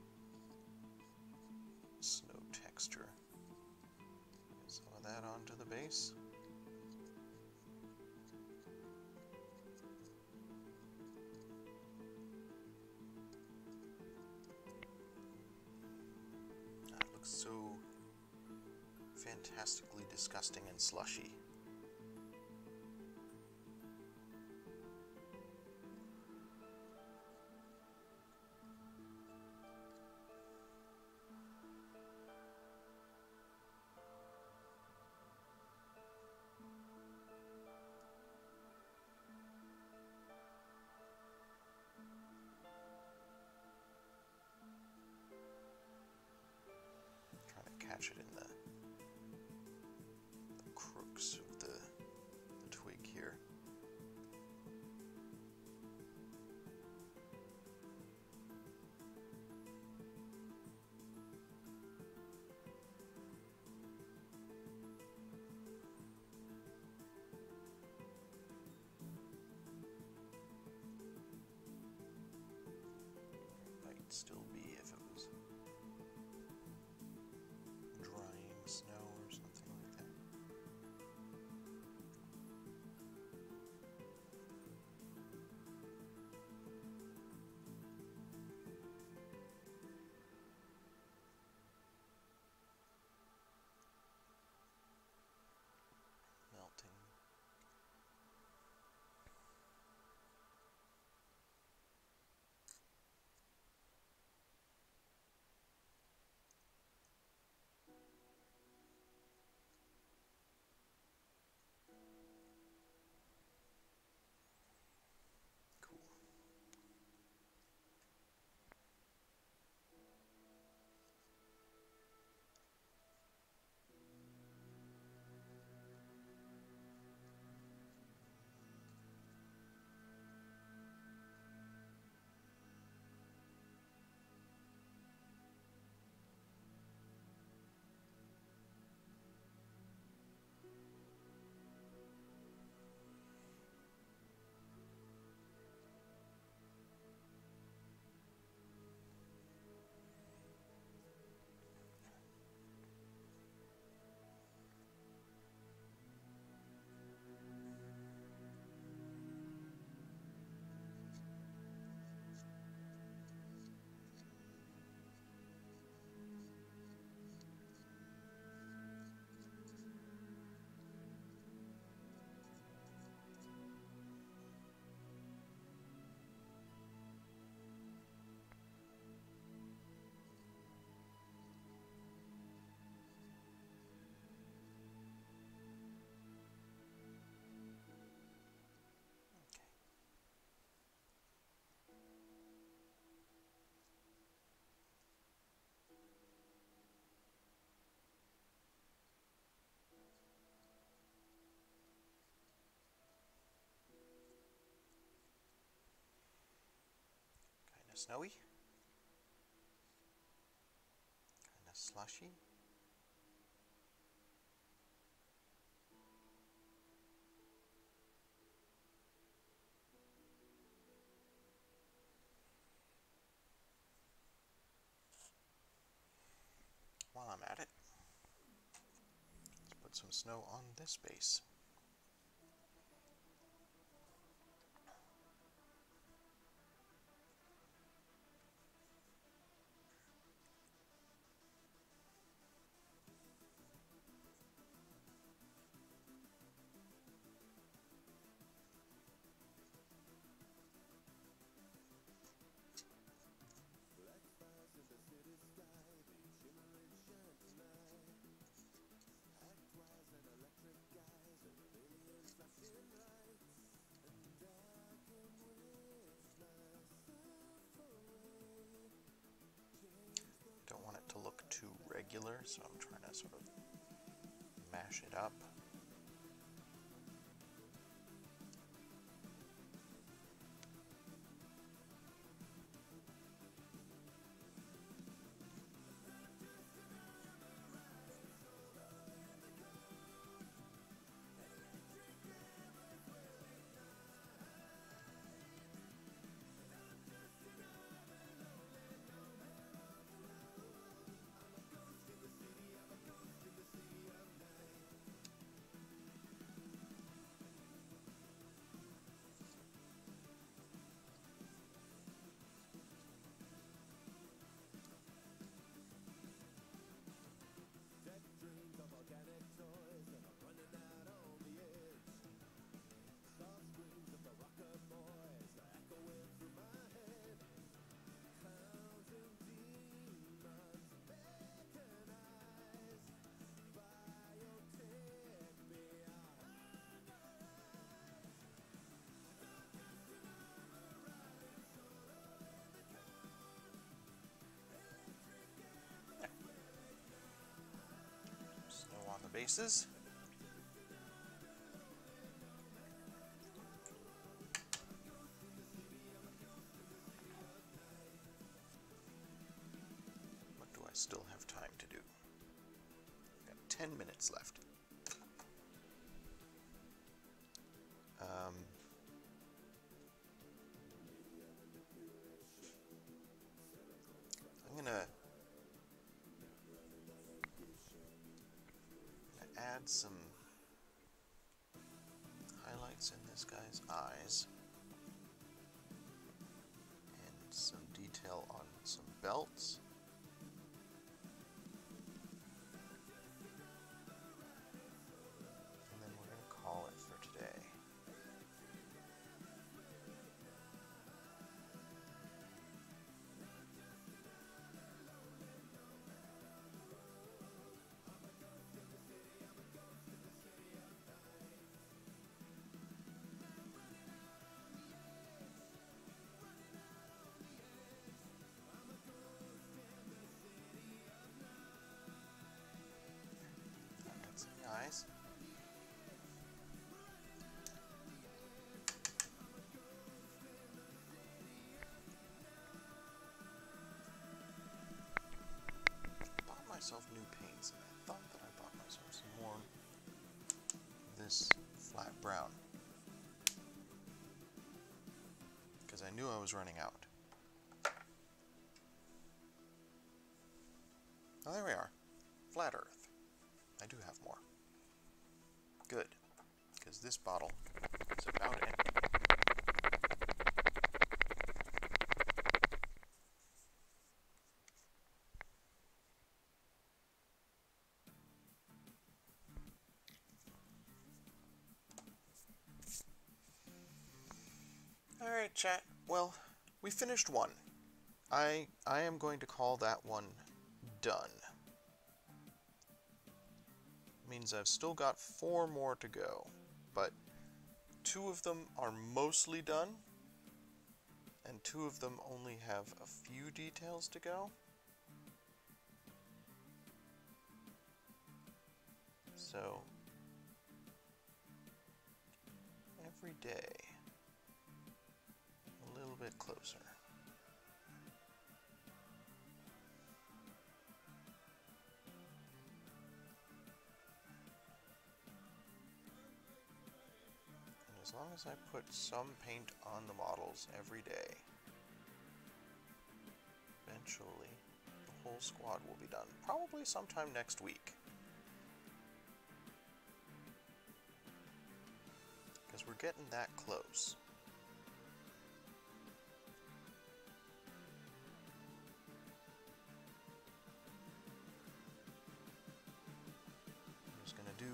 snow texture. Get some of that onto the base. That looks so fantastically disgusting and slushy. Catch it in the, the crooks of the, the twig here. Might still be if it was snow or something like that. Melting. Kind of snowy. Kind of slushy. While I'm at it, some snow on this base. Don't want it to look too regular, so I'm trying to sort of mash it up. Snow on the bases. What do I still have time to do? Got ten minutes left. Um, I'm gonna add some highlights in this guy's eyes and some detail on some belts. And then we're going to call it for today. That's nice. Bought myself new paints, and I thought that I bought myself some more of this flat brown, because I knew I was running out. Oh, there we are. Flat Earth. I do have more. Good, because this bottle is about empty. Alright, chat. Well, we finished one. I I am going to call that one done. Means I've still got four more to go, but two of them are mostly done, and two of them only have a few details to go. So, every day, a little bit closer. As long as I put some paint on the models every day, eventually the whole squad will be done. Probably sometime next week. because we're getting that close. I'm just going to do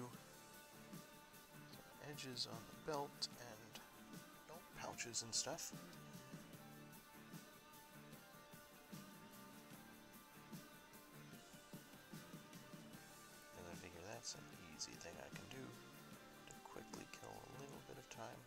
some edges on the belt and belt pouches and stuff. That's an easy thing I can do to quickly kill a little bit of time.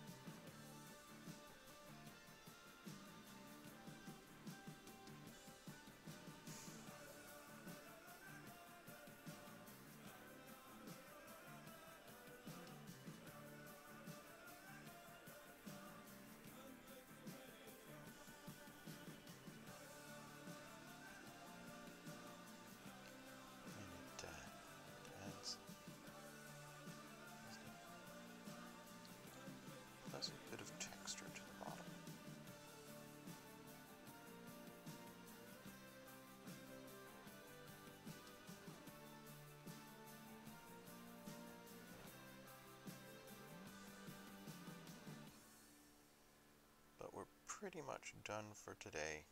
Pleasant bit of texture to the bottom. But we're pretty much done for today.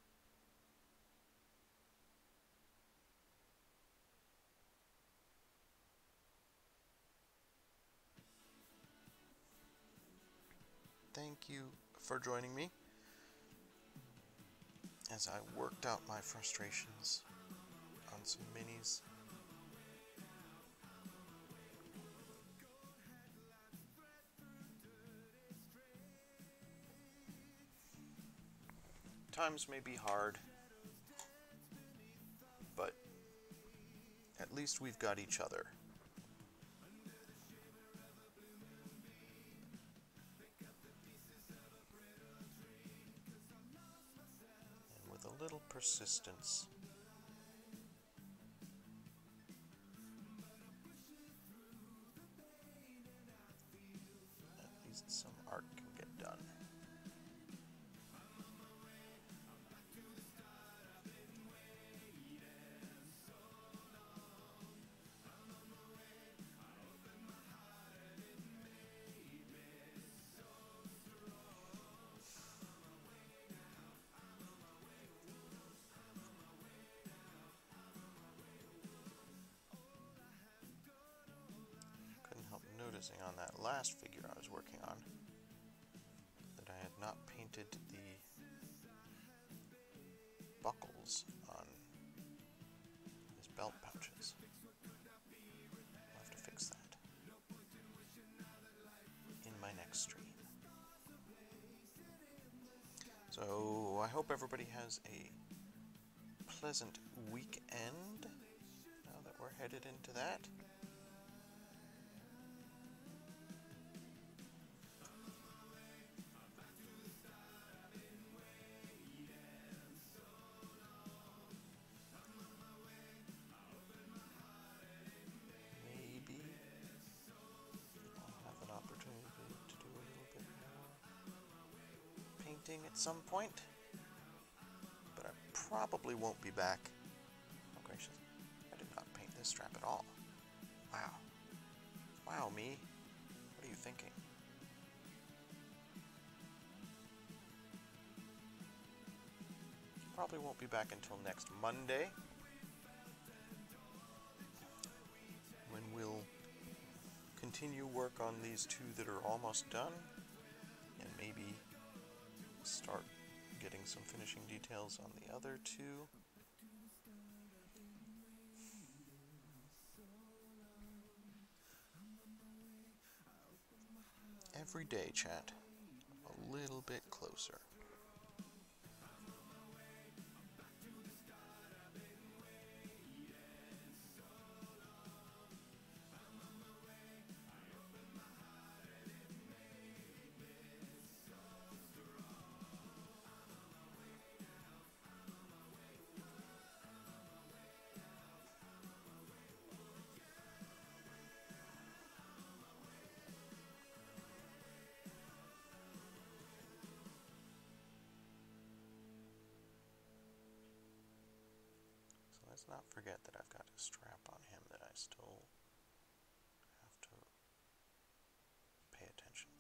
Thank you for joining me as I worked out my frustrations on some minis. Times may be hard, but at least we've got each other. A little persistence, at least some art can get done. Noticing on that last figure I was working on that I had not painted the buckles on his belt pouches. I'll have to fix that in my next stream. So I hope everybody has a pleasant weekend now that we're headed into that. At some point, but I probably won't be back. Oh gracious, I did not paint this strap at all. Wow. Wow, me. What are you thinking? Probably won't be back until next Monday, when we'll continue work on these two that are almost done, and maybe start getting some finishing details on the other two. Every day, chat, a little bit closer. Let's not forget that I've got a strap on him that I still have to pay attention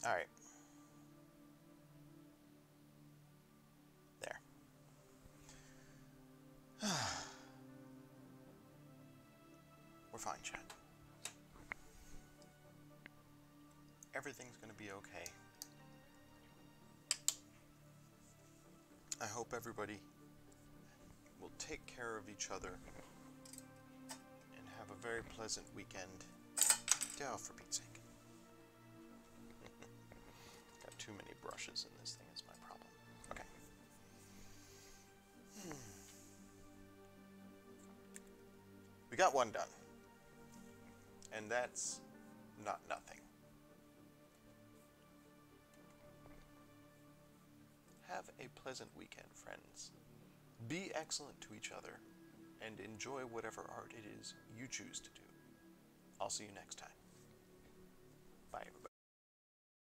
Alright. There. We're fine, Chad. Everything's gonna be okay. I hope everybody will take care of each other and have a very pleasant weekend. Oh, for Pete's sake. Got too many brushes in this thing is my problem. Okay. Hmm. We got one done. And that's not nothing. Have a pleasant weekend, friends. Be excellent to each other, and enjoy whatever art it is you choose to do. I'll see you next time. Bye, everybody.